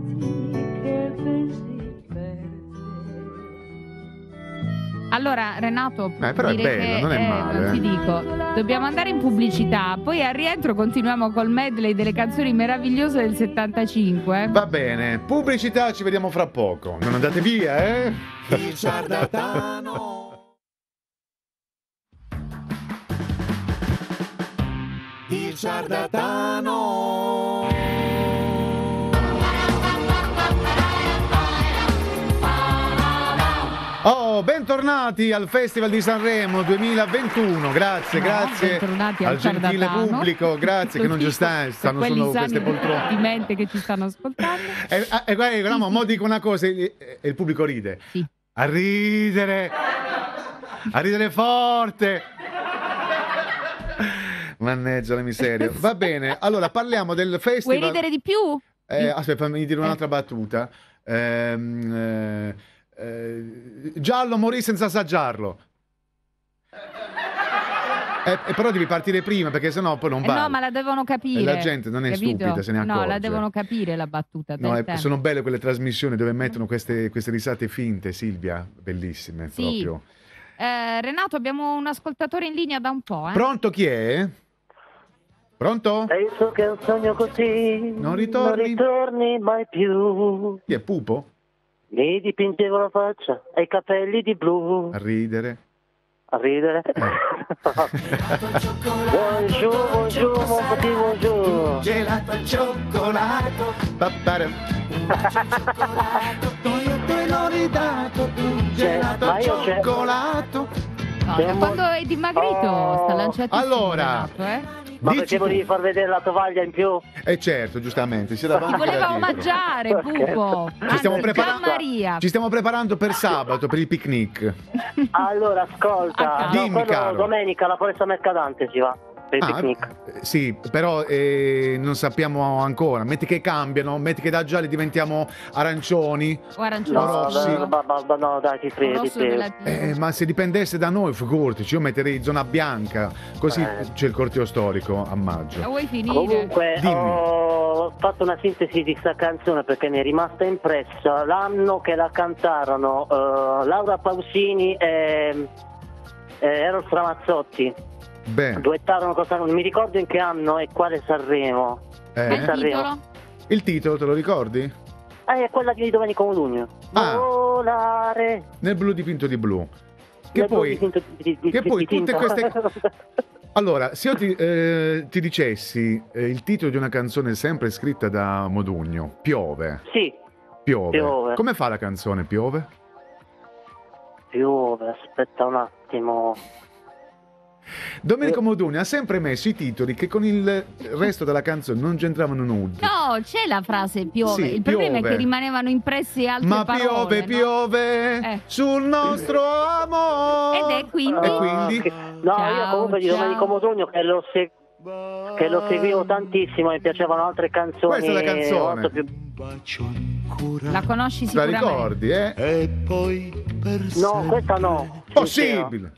Allora Renato, Eh, però è direi bello, che, non è eh, male, ti eh. dico, dobbiamo andare in pubblicità, poi al rientro continuiamo col medley delle canzoni meravigliose del settantacinque. Va bene, pubblicità, ci vediamo fra poco. Non andate via, eh? Il ciarlatano. ciarlatano. Oh, bentornati al Festival di Sanremo duemilaventuno, grazie, No, grazie bentornati al al gentile ciarlatano. pubblico, grazie che non ci sta, stanno Quelli solo sani queste poltrone. di mente che ci stanno ascoltando. E, e guarda, guarda, mo, mo dico una cosa e, e il pubblico ride. Sì. A ridere, a ridere forte. Mannaggia la miseria. Va bene, allora parliamo del festival. Vuoi ridere di più? Eh, aspetta, fammi dire un'altra battuta. Ehm, eh, eh, Giallo morì senza assaggiarlo. Eh, eh, però devi partire prima perché sennò poi non Eh va. no, ma la devono capire. E la gente non è capito? stupida, se ne accorge. No, la devono capire la battuta. No, del eh, tempo. sono belle quelle trasmissioni dove mettono queste, queste risate finte, Silvia, bellissime Sì. proprio. Eh, Renato, abbiamo un ascoltatore in linea da un po'. Eh? Pronto, chi è? Pronto? Penso che un sogno così Non ritorni? non ritorni mai più. Chi è Pupo? Mi dipingevo la faccia e i capelli di blu. A ridere. A ridere. Buongiorno, buongiorno, mon petit buongiorno. Gelato al cioccolato. Pappare. Io te l'ho ridato tu. Gelato ma al io c'è- cioccolato. No, da quando è dimagrito Oh. sta lanciando. Allora. eh? Ma Dici perché tu. volevi far vedere la tovaglia in più? Eh certo, giustamente. Sia Ti davanti che voleva da dietro. omaggiare, Pupo. Ci stiamo, Anzi, preparando, Maria. ci stiamo preparando per sabato, per il picnic. Allora, ascolta, Ah, no, dimmi, quello caro. domenica alla foresta mercadante si va per il Ah, picnic. eh, sì, però eh, non sappiamo ancora. Metti che cambiano, metti che da gialli diventiamo arancioni. O arancione. No, No, rossi. no, no, no, no, dai, ti prego, ti Rosso prego. della- Eh, ma se dipendesse da noi, figuratici, io metterei zona bianca, così Eh. c'è il corteo storico a La maggio. vuoi finire? Comunque Dimmi. ho fatto una sintesi di sta canzone perché mi è rimasta impressa l'anno che la cantarono eh, Laura Pausini e e Eros Ramazzotti. Bene, Duettarono cosa, non mi ricordo in che anno e quale Sanremo. eh? Ma il Sanremo. titolo? Il titolo te lo ricordi? Eh, è quella di Domenico Modugno. Ah. Volare. Nel blu dipinto di blu. Che Nel poi, blu dipinto di- di- che di- poi tutte dipinto. queste... Allora, se io ti, eh, ti dicessi eh, il titolo di una canzone sempre scritta da Modugno, Piove. Sì, Piove. Piove. Come fa la canzone Piove? piove, aspetta un attimo. Domenico Modugno ha sempre messo i titoli che con il resto della canzone non c'entravano nulla. No, c'è la frase piove. Sì, il problema piove. è che rimanevano impresse altre Ma parole. piove, no? piove Eh. sul nostro amore. Ed è quindi... E quindi? No, Ciao, io comunque di ciao. Domenico Modugno che lo, se- che lo seguivo tantissimo, mi piacevano altre canzoni. Questa è la canzone. molto più- La conosci Te la sicuramente. ricordi, eh? E poi per No, questa no. Possibile.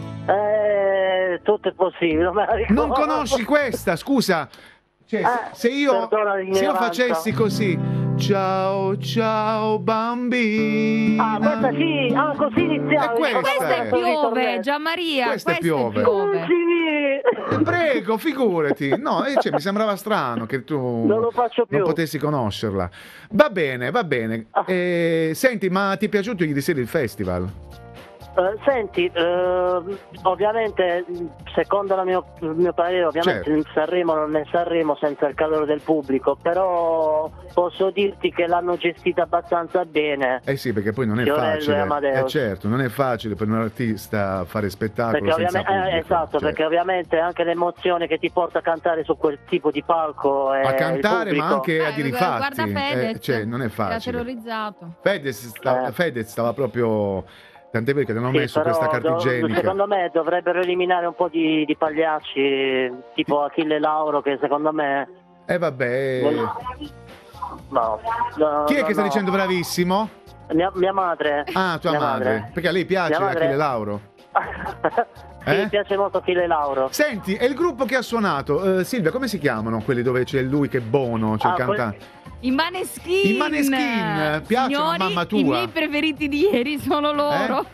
Eh, tutto è possibile. Non, me la ricordo. Non conosci questa, scusa. Cioè, se- Eh, se io, perdona se io l'ignoranza. facessi così, ciao ciao bambina. Ah, questa sì, ah, così iniziava. E questa Questa è è. piove, Gianmaria. Questa è Questa piove. è piove. Prego, figurati. No, eh, cioè, mi sembrava strano che tu Non lo faccio più. non potessi conoscerla. Va bene, va bene. Ah. Eh, senti, ma ti è piaciuto ieri sera il festival? Eh, senti, eh, ovviamente, secondo la mio, il mio parere, ovviamente Certo. il Sanremo non è Sanremo senza il calore del pubblico, però posso dirti che l'hanno gestita abbastanza bene. Eh sì, perché poi non è Fiorello e facile. Amadeus. Eh certo, non è facile per un artista fare spettacolo Perché senza ovviamente, eh, pubblico. esatto, Cioè, perché ovviamente anche l'emozione che ti porta a cantare su quel tipo di palco è a cantare, il ma pubblico. anche a Eh, dire i guarda fatti. Fedez, Eh, cioè, non è Era facile. terrorizzato. Fedez, sta- Eh. Fedez stava proprio. Tant'è vero che non ho Sì, messo però questa carta do- igienica. secondo me dovrebbero eliminare un po' di, di pagliacci tipo Achille Lauro che secondo me Eh vabbè. no, no, Chi è no, che sta no. dicendo bravissimo? Mia, mia madre. Ah, tua Mia madre. Perché a lei piace Mia madre- Achille Lauro. Sì, Eh? mi piace molto Achille Lauro. Senti, è il gruppo che ha suonato. Eh, Silvia, come si chiamano quelli dove c'è lui che è Bono, c'è Ah, il quel- cantante? I Maneskin. I Maneskin, piacciono a Signori, mamma tua? I miei preferiti di ieri sono loro.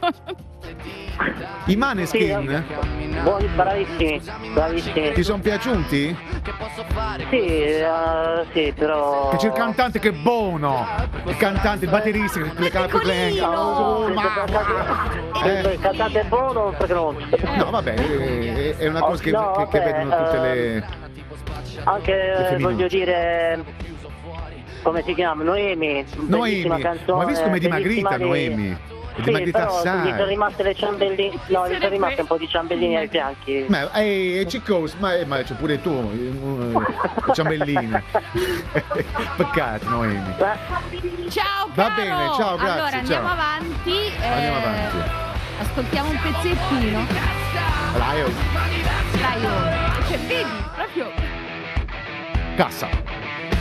I Maneskin? Sì, buoni, bravissimi, bravissimi. Ti sono piaciuti? Sì, eh, sì, però. Che c'è il cantante che è Bono, il cantante, il batterista che le canta No, oh, ma- il cantante è buono perché non. No, vabbè, è, è una cosa che, No, che- che vabbè, vedono tutte eh, le. Anche voglio dire, come si chiama? Noemi, bellissima Noemi, canzone. ma hai visto come è dimagrita bellissima di- Noemi? È Sì, dimagrita però assai. gli sono rimaste le ciambelline, no, gli sono rimaste un po' di ciambelline ai fianchi. Ma ehi, Ciccos, ma, eh, ma c'è pure tu, eh, le ciambelline. Peccato, Noemi. Ciao Va caro! bene, ciao, grazie, Allora andiamo ciao. avanti. eh, Andiamo avanti. Ascoltiamo un pezzettino. Dai, oh, Dai, oh. Cioè, vedi, proprio. cassa.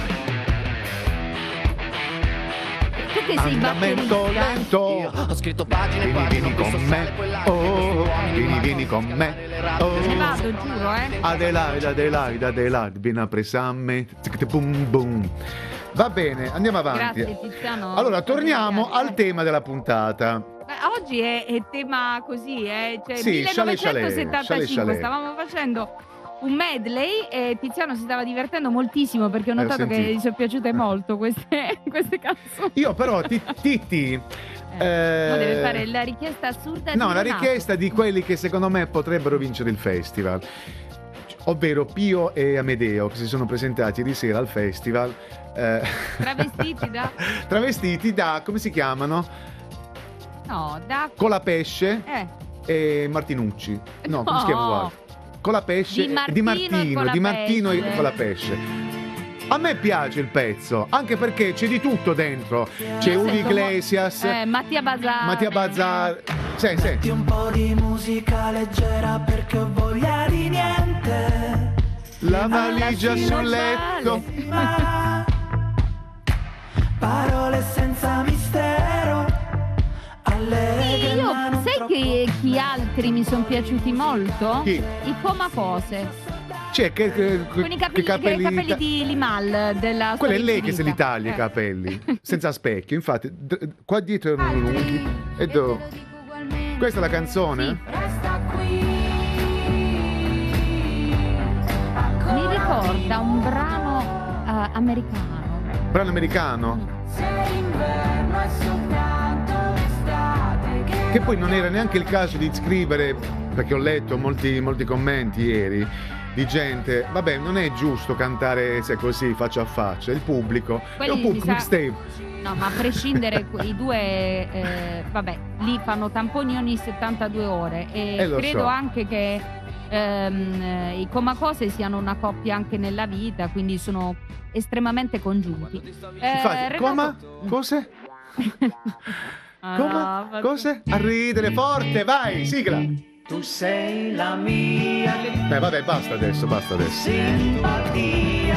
Tu che sei Andamento batterista. lento. Ho scritto pagine e Vieni, pagine, vieni ho visto con me. sale quella- Oh, vieni, vieni con me. Oh. Ci vado, giuro, eh. Adelaide, Adelaide, Adelaide, vieni a presa a me. Tic, boom, boom. Va bene, andiamo avanti. Grazie Tiziano. Allora, torniamo al tema della puntata. Beh, oggi è, è tema così, eh? Cioè, Sì, chalet, chalet, millenovecentosettantacinque, chalet, chalet. stavamo facendo un medley e Tiziano si stava divertendo moltissimo perché ho Eh, ho notato che sentito. gli sono piaciute molto queste, queste canzoni. Io però, ti- Titti... eh, Ma deve fare la richiesta assurda No, di la Renato. richiesta di quelli che secondo me potrebbero vincere il festival, ovvero Pio e Amedeo, che si sono presentati ieri sera al festival eh, Travestiti da... travestiti da, come si chiamano? No, da... Colapesce Eh, e Martinucci. No, come si chiama? No. Guarda. Colapesce Di e- di Martino e Martino, di Martino e Colapesce. Colapesce. A me piace il pezzo, anche perché c'è di tutto dentro. C'è Io Uri sento mo- Iglesias, eh, Mattia Bazar. Mattia Bazzar. Senti, senti. Un po' di musica leggera perché ho voglia di niente. La valigia Alla sul fine letto. sale. Parole senza mistero. Sì, io sai che chi altri mi sono piaciuti molto? Chi? I Coma Cose. C'è che, che, Con i capelli, che capelli, capelli di Limal della Quella è storia lei che se li infinita. taglia i Eh. capelli, senza specchio. Infatti, d- qua dietro erano lunghi. E do. Questa è la canzone? Mi ricorda un brano eh, americano. Brano americano? Che poi non era neanche il caso di scrivere, perché ho letto molti, molti commenti ieri di gente, vabbè, non è giusto cantare se così faccia a faccia, il pubblico è Quelli un pubblico mi sa- mixtape. No, ma a prescindere, i due, eh, vabbè, lì fanno tamponi ogni settantadue ore e Eh, lo credo so. anche che ehm, eh, i Comacose siano una coppia anche nella vita, quindi sono estremamente congiunti. Eh, Infatti, Renato- coma? Cose? Ah, Come? no, Cose? A ridere forte, vai, sigla! Tu sei la mia Beh, vabbè, basta adesso, basta adesso. simpatia.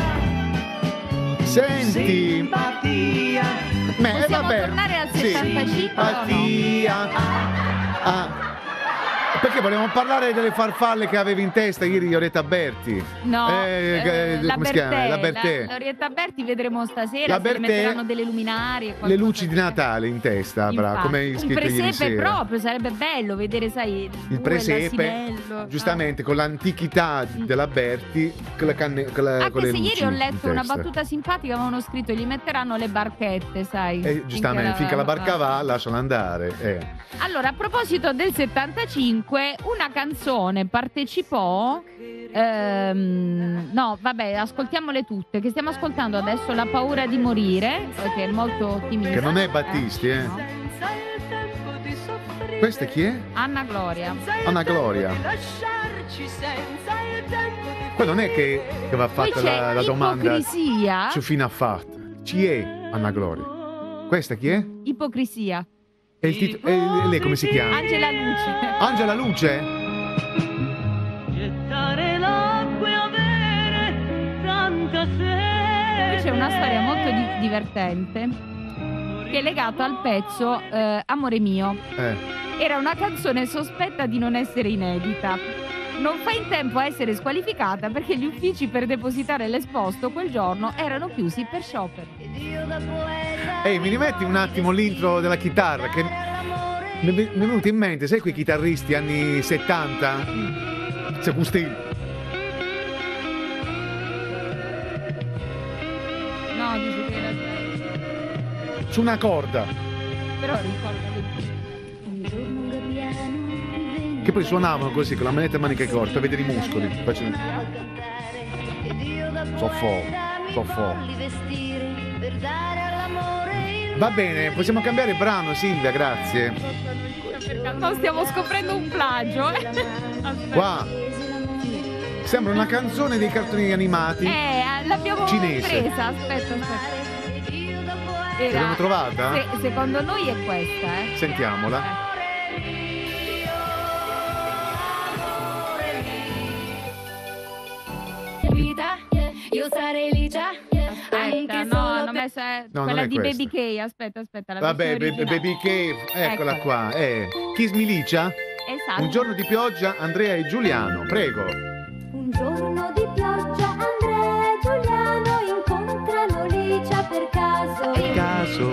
Senti! Simpatia. Beh, eh, Possiamo vabbè. tornare al Sì. settantacinque o no? Simpatia. Ah. Perché volevamo parlare delle farfalle che avevi in testa ieri Orietta Berti. No, Eh, eh, eh, la come si chiama? Bertè, La Bertè. la- Orietta Berti vedremo stasera, La se le Bertè, metteranno delle luminarie. Le qualcosa luci di Natale in testa, bravo, Infatti. come hai un scritto ieri presepe sera. proprio, sarebbe bello vedere, sai, Il lui e presepe, l'asinello. giustamente con l'antichità della Berti, con, la canne, con, la, Anche con le se luci ieri ho in letto una testa. battuta simpatica, avevano scritto gli metteranno le barchette, sai. Eh, giustamente, finché la barca va. va, lasciala andare. Eh. Allora, a proposito del settantacinque, una canzone partecipò. ehm, no, vabbè, ascoltiamole tutte. Che stiamo ascoltando adesso La paura di morire, eh, che è molto ottimista. Che non è Battisti, eh. Questa chi è? Anna Gloria. Anna Gloria. Poi non è che, che va Poi fatta c'è la, la domanda ipocrisia. su fine ha fatto. Chi è Anna Gloria? Questa chi è? Ipocrisia. E, il tit- e lei come si chiama? Angela Luce. Angela Luce? Gettare l'acqua e avere tanta sete. Qui c'è una storia molto di- divertente che è legata al pezzo eh, Amore mio. Eh. Era una canzone sospetta di non essere inedita. Non fa in tempo a essere squalificata perché gli uffici per depositare l'esposto quel giorno erano chiusi per sciopero. Ehi, mi rimetti un attimo l'intro della chitarra che mi è mi è venuto in mente, sai quei chitarristi anni settanta? Se gusti. No, dice che era Su una corda. però ricorda Che poi suonavano così con la manetta a maniche corte, a vedere i muscoli. Facevano- Soffò, soffò. Va bene, possiamo cambiare brano, Silvia, grazie. No, stiamo scoprendo un plagio. Eh. Aspetta. Qua. Sembra una canzone dei cartoni animati. Eh, l'abbiamo cinese. presa, aspetta, aspetta. Era, L'abbiamo trovata? Se, secondo noi è questa, eh. Sentiamola. Vita, io sarei lì già. Aspetta, no, hanno messo eh, No, non quella è di questa. Baby K, aspetta, aspetta, la Vabbè, versione Be- originale. Baby K, eccola Ecco. qua. Eh. Kiss Milicia? Esatto. Un giorno di pioggia, Andrea e Giuliano, prego. Un giorno di pioggia Andrea e Giuliano incontrano Licia per caso. Per caso.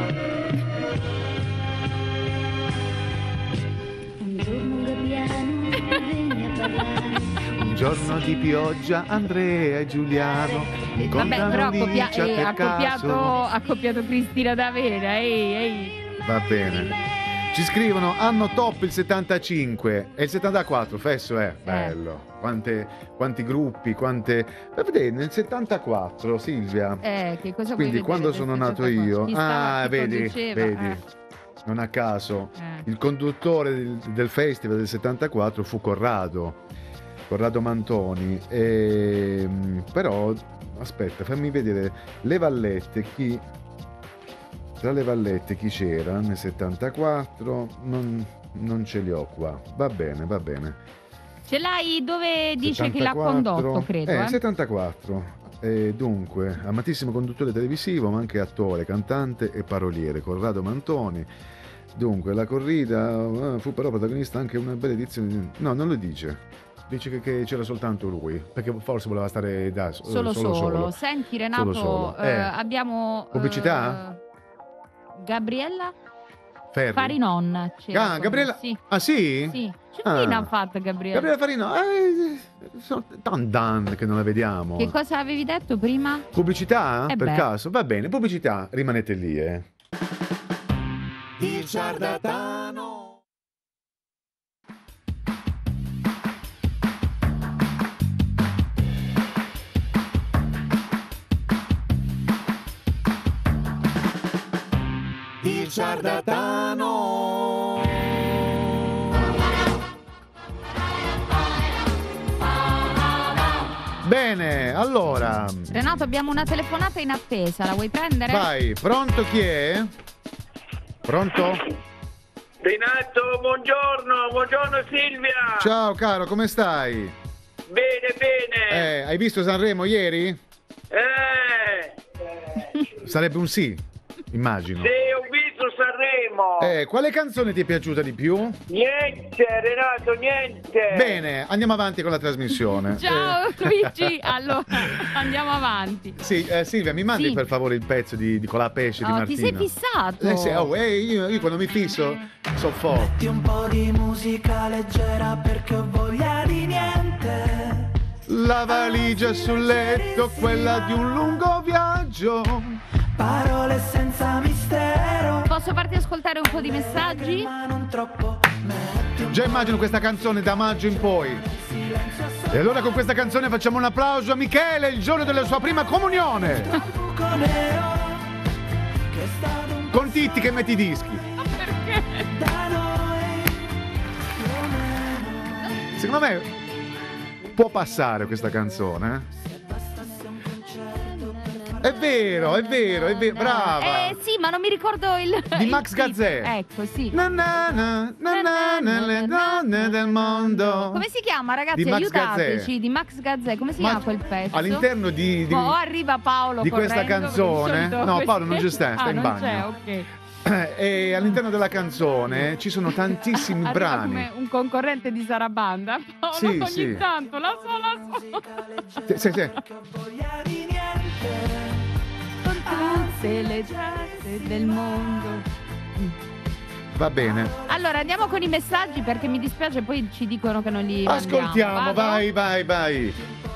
Un giorno Gabbiano venne a parlare. Un giorno di pioggia, Andrea e Giuliano Vabbè, incontrano però ha, copia- Licia eh, per ha copiato, caso. ha copiato Cristina D'Avena, ehi, ehi. Va bene. Ci scrivono anno top il settantacinque e il settantaquattro, Fesso è bello. Quante, quanti gruppi, quante. Ma vedete, nel settantaquattro, Silvia. Eh, che cosa vuoi Quindi vedere quando del sono nato settantaquattro? io. Chi stava- Ah, chi vedi, conduceva, vedi. eh. Non a caso. Eh. Il conduttore del, del festival del settantaquattro fu Corrado. Corrado Mantoni. E, però, aspetta, fammi vedere le Vallette, chi. Tra le Vallette chi c'era nel settantaquattro? Non, non ce li ho qua. Va bene, va bene. Ce l'hai dove dice che l'ha settantaquattro condotto, credo. Eh, Eh, settantaquattro. E dunque, amatissimo conduttore televisivo, ma anche attore, cantante e paroliere, Corrado Mantoni. Dunque, la corrida eh, fu però protagonista anche una bella edizione di... No, non lo dice. Dice che, che c'era soltanto lui, perché forse voleva stare da so- solo, solo, solo. Senti Renato, Solo, solo. eh, Eh. abbiamo... Pubblicità? eh, Gabriella Ferri. Farinon. c'era Ah, con- Gabriella... Sì. Ah, sì? Sì. Ah. Chi l'ha fatta Gabriella? Gabriella Farino, eh, sono tan dan che non la vediamo. Che cosa avevi detto prima? Pubblicità? Eh per beh. caso? Va bene, pubblicità, rimanete lì, eh. Il ciarlatano. Il ciarlatano. Bene, allora, Renato, abbiamo una telefonata in attesa, la vuoi prendere? vai, pronto chi è? Pronto? Renato, buongiorno, buongiorno Silvia. Ciao caro, come stai? Bene, bene. Eh, hai visto Sanremo ieri? Eh, Sarebbe un sì, immagino. sì, ho visto Sanremo. Eh, quale canzone ti è piaciuta di più? Niente, Renato, niente. Bene, andiamo avanti con la trasmissione. Ciao Luigi, allora andiamo avanti. Eh, sì, eh, Silvia, mi mandi Sì. per favore il pezzo di, di Colapesce di Oh, ti Martina? sei fissato? Eh, sì, oh, eh, io, io quando mi fisso so forte. Metti un po' di musica leggera perché ho voglia di niente. La valigia sul letto, quella di un lungo viaggio. Parole senza mistero. Posso farti ascoltare un po' di messaggi? Ma non troppo. Già immagino questa canzone da maggio in poi. E allora con questa canzone facciamo un applauso a Michele, il giorno della sua prima comunione. Con Titti che metti i dischi. Secondo me può passare questa canzone. eh? È vero, è vero, è vero, brava. Eh sì, ma non mi ricordo il... Di il Max titolo. Gazzè. Ecco, sì. Na na na, na na na, le donne del mondo. Come si chiama, ragazzi? Di Max Aiutateci. Gazzè. Di Max Gazzè. Come si Ma chiama quel pezzo? All'interno di, di, Oh, arriva Paolo di questa correndo, canzone. perché di solito No, queste- Paolo non c'è sta, sta Ah, in non bagno. c'è, ok. E all'interno della canzone ci sono tantissimi Arriva brani. come un concorrente di Sarabanda. Paolo Sì, ogni sì. tanto, la so, la so. Sì, sì, sì. Con tutte le giatte del mondo. Va bene. Allora andiamo con i messaggi perché mi dispiace poi ci dicono che non li Ascoltiamo, mandiamo. Vado? vai, vai, vai.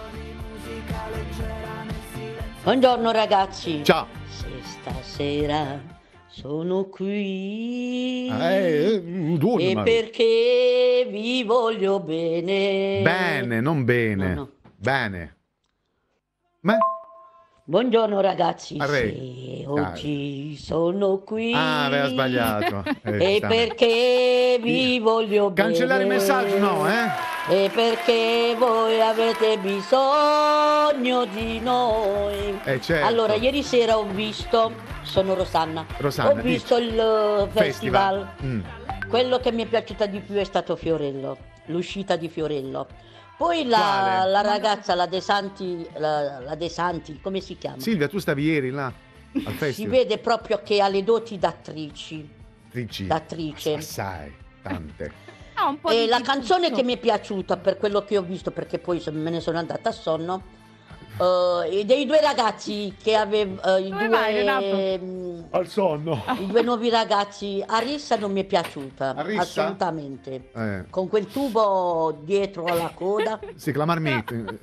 Buongiorno ragazzi. Ciao. Se stasera sono qui Eh, due, e ma- perché vi voglio bene. Bene, non bene. No, no. Bene. Ma? Buongiorno ragazzi, Arre. sì, oggi sono qui. Ah, aveva sbagliato. Eh, E sta- perché vi voglio bene. Cancellare il messaggio, no, eh? E perché voi avete bisogno di noi. Eh, certo. Allora, ieri sera ho visto, sono Rosanna, Rosanna, ho visto il uh, festival. Mm. Quello che mi è piaciuta di più è stato Fiorello, l'uscita di Fiorello. Poi la, Quale? la ragazza, la De Santi, la, la De Santi, come si chiama? Silvia, tu stavi ieri là al Si festival? vede proprio che ha le doti d'attrici. Trici. D'attrice. Assai, tante. Ah, un po' E di la tutto. canzone che mi è piaciuta per quello che ho visto, perché poi se- me ne sono andata a sonno, eh, e dei due ragazzi che avevano, i Dove vai, Renato? due, mm, Al sonno. i due nuovi ragazzi, Arissa non mi è piaciuta, Arissa? assolutamente. Eh. Con quel tubo dietro alla coda. Sì, che la marmita.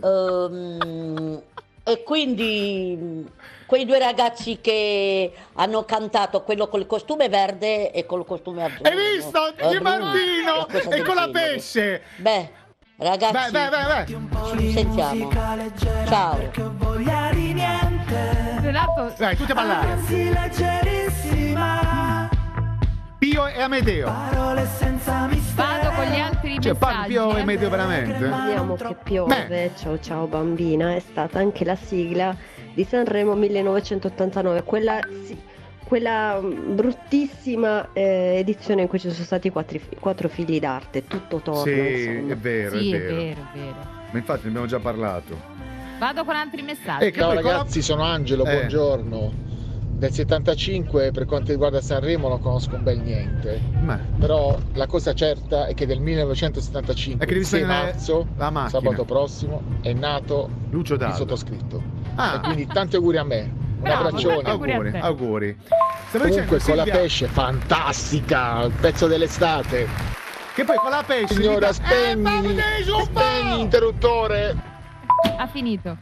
Ehm, e quindi mh, quei due ragazzi che hanno cantato, quello col costume verde e col costume azzurro. Hai visto? Eh, Di bruno, Martino! una cosa E del con la genere. pesce! Beh, ragazzi, Beh, beh, beh, beh. ci sentiamo. Ciao. Voglia di niente. Renato, Dai, tutti a ballare. Anzi, leggerissima. Pio e Amedeo. Parole senza mistero. vado con gli altri Cioè, parli messaggi. Pio e eh. Amedeo veramente? Vediamo che piove, ciao ciao bambina, è stata anche la sigla di Sanremo millenovecentottantanove, quella, sì, quella mm, bruttissima eh, edizione in cui ci sono stati quattro, quattro figli d'arte, tutto torna, Sì, insomma. è vero, Sì, è è vero. vero, è vero. Ma infatti ne abbiamo già parlato. Vado con altri messaggi. Eh, che Ciao poi con la- ragazzi, sono Angelo, Eh. buongiorno. Del settantacinque per quanto riguarda Sanremo non conosco un bel niente, Ma- però la cosa certa è che del millenovecentosettantacinque, È che devi il sei spegnere marzo, la macchina. sabato prossimo, è nato Lucio il Dalla. sottoscritto. Ah. E quindi tanti auguri a me, un Bravo, abbraccione. tanti auguri a Auguri, te. auguri. Stavo Comunque dicendo, con la Silvia, pesce, fantastica, il pezzo dell'estate. che poi con la pesce Signora, mi dà- spegni, Eh, fammi dei su un po'! spegni l'interruttore. Ha finito.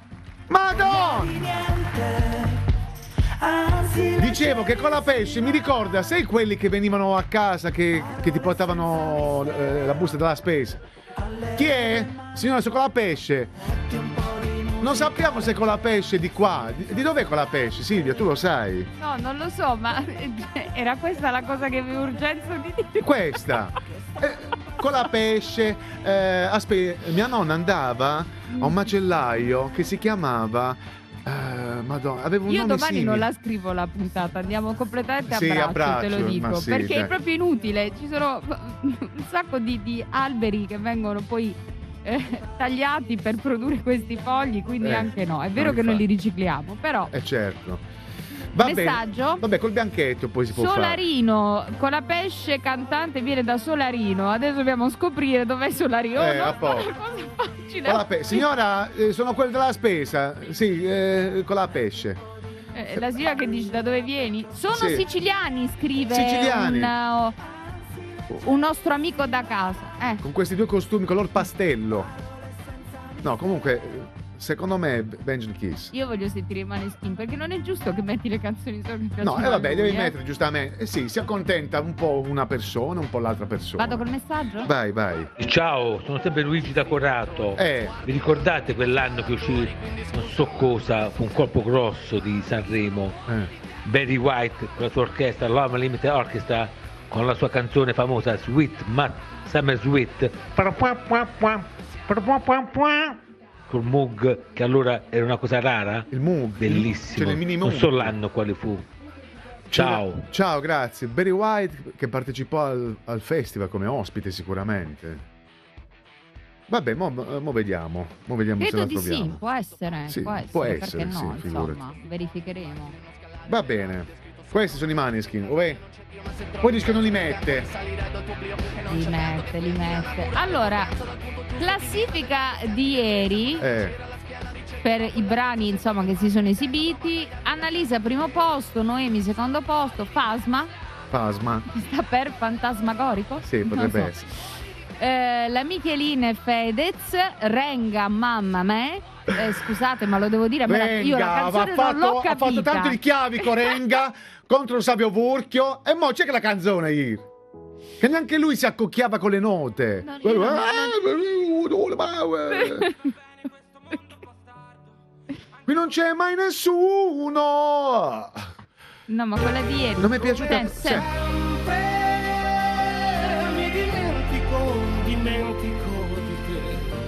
Madonna! Dicevo che con la pesce mi ricorda, sai quelli che venivano a casa che, che ti portavano eh, la busta della spesa? Chi è? Signora, sono con la pesce. Non sappiamo se con la pesce di qua. Di, di dov'è con la pesce, Silvia? Tu lo sai? No, non lo so, ma era questa la cosa che avevo urgenza di dire. Questa. Eh, con la pesce. Eh, aspetta, mia nonna andava a un macellaio che si chiamava. eh, Madonna, avevo un Io nome domani simile. non la scrivo la puntata, andiamo completamente a Sì, braccio, a braccio, te lo ma dico, sì, perché dai. è proprio inutile, ci sono un sacco di, di alberi che vengono poi eh, tagliati per produrre questi fogli, quindi Eh, anche no, è vero no, che noi li infatti. ricicliamo, però Eh certo. Va Messaggio? bene. Vabbè, col bianchetto poi si può fare. Solarino, con la pesce cantante viene da Solarino, adesso dobbiamo scoprire dov'è Solarino. Eh, no, a posto. una cosa facile. Con la pe- Signora, eh, sono quello della spesa. Sì, eh, con la pesce. Eh, la signora che dice da dove vieni? Sono Sì. siciliani, scrive Siciliani. Un, uh, un nostro amico da casa. Eh. Con questi due costumi color pastello. No, comunque, secondo me Benjamin Kiss. Io voglio sentire i Maneskin perché non è giusto che metti le canzoni solo che piacciono No, e a vabbè, lui, devi eh. mettere giustamente. Eh sì, si accontenta un po' una persona, un po' l'altra persona. Vado col messaggio? Vai, vai. Ciao, sono sempre Luigi da Corrato. Eh. Vi ricordate quell'anno che uscì non so cosa, fu un colpo grosso di Sanremo? Eh. Barry White con la sua orchestra, l'Home Limited Orchestra, con la sua canzone famosa Sweet Ma- Summer Sweet. Col Moog, che allora era una cosa rara. Il Moog. Bellissimo. Cioè, il mini non Moog. so l'anno quale fu. Ciao. Ciao, grazie. Barry White che partecipò al, al festival come ospite sicuramente. Vabbè, mo, mo vediamo. Mo vediamo Credo se la di troviamo. sì, può essere, Sì, può essere, può perché essere, no, sì, insomma, figurati. verificheremo. Va bene. Questi sono i Maneskin. Uè. Poi dice che non li mette. Li mette, li mette. Allora, classifica di ieri Eh. per i brani insomma che si sono esibiti. Annalisa primo posto, Noemi secondo posto, Fasma Pasma. sta per Fantasmagorico? Sì, Non potrebbe so. essere. Eh, la Michelina e Fedez, Renga mamma me. Eh, scusate, ma lo devo dire, a me la- io la Renga, canzone va non l'ho fatto, ha fatto capita. tanto il chiavico Renga contro Savio Vurchio. E mo c'è che la canzone ieri. Che neanche lui si accocchiava con le note. No, io Quello, non- "Ah, eh, qui non c'è mai nessuno. No, ma quella di ieri. Non mi è piaciuta. Eh, se- cioè, Mi dimentico, dimentico di te.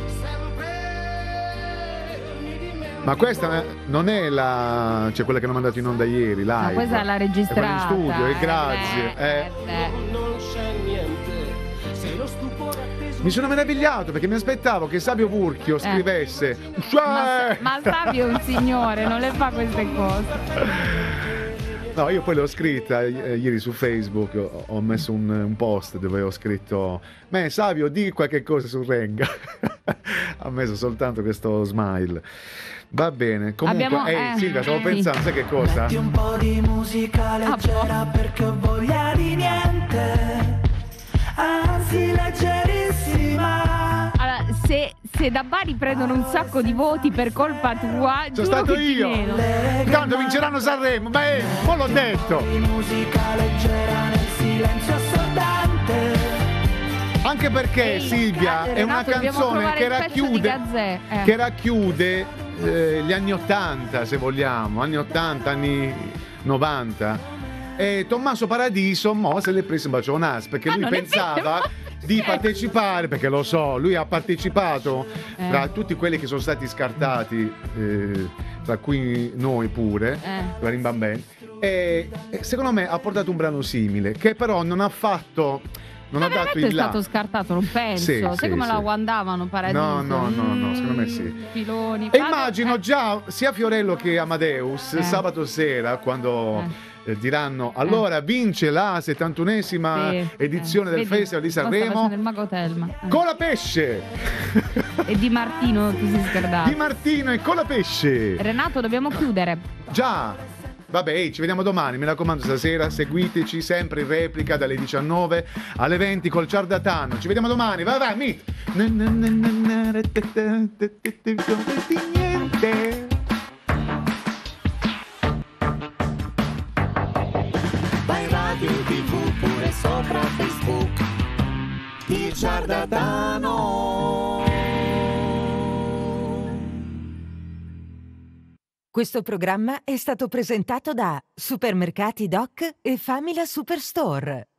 ma questa non è la, cioè quella che hanno mandato in onda ieri, live. No, questa è la registrata. È quella in studio, e eh, grazie. eh, eh. eh. Non c'è niente. Sei lo stupore atteso. Mi sono meravigliato perché mi aspettavo che Savio Vurchio scrivesse Ma, ma Savio è un signore, non le fa queste cose. No, io poi l'ho scritta eh, ieri su Facebook, ho, ho messo un, un post dove ho scritto "Beh, Savio, di qualche cosa su Renga". Ha messo soltanto questo smile. Va bene, comunque, Abbiamo- ehi eh, Silvia, stavo sì. pensando, sai che cosa? Metti un po' di musica leggera perché ho voglia di niente, anzi leggerissima. Allora, se, se da Bari prendono un sacco di voti per colpa tua, Sono giuro stato che ti io. meno. Tanto vinceranno Sanremo, beh, poi l'ho detto. Musica leggera nel silenzio assordante. Anche perché Ehi, Silvia Renato, è una dobbiamo canzone trovare che il pezzo di racchiude, Gazzè, eh. che racchiude eh, gli anni ottanta, se vogliamo, anni ottanta, anni novanta. E Tommaso Paradiso mo se l'è preso in bacionas perché Ma lui non è pensava vero, di partecipare, perché lo so, lui ha partecipato Eh. tra tutti quelli che sono stati scartati, eh, tra cui noi pure, Eh. la Rimbambè, e e secondo me ha portato un brano simile che però non ha fatto, non Ma ha dato veramente è il là. stato scartato, non penso. Sì, Sai sì, come sì. la guardavano Paradiso? No, no, no, no, secondo me sì. Mm, Filoni. E Fabio- immagino eh. già sia Fiorello che Amadeus Eh. sabato sera quando eh, diranno allora vince la settantunesima Sì, edizione eh. del Vedi, Festival di mo sta Sanremo facendo il Mago Telma. Eh. con la pesce E Di Martino ti sei scordato. di Martino e con la pesce. Renato, dobbiamo chiudere. Già. Vabbè, ehi, ci vediamo domani, mi raccomando, stasera seguiteci sempre in replica dalle diciannove alle venti col Ciardatano. Ci vediamo domani, vai vai, meet. Niente. Vai in radio, in tv, pure sopra Facebook. Il Ciardatano. Questo programma è stato presentato da Supermercati Doc e Famila Superstore.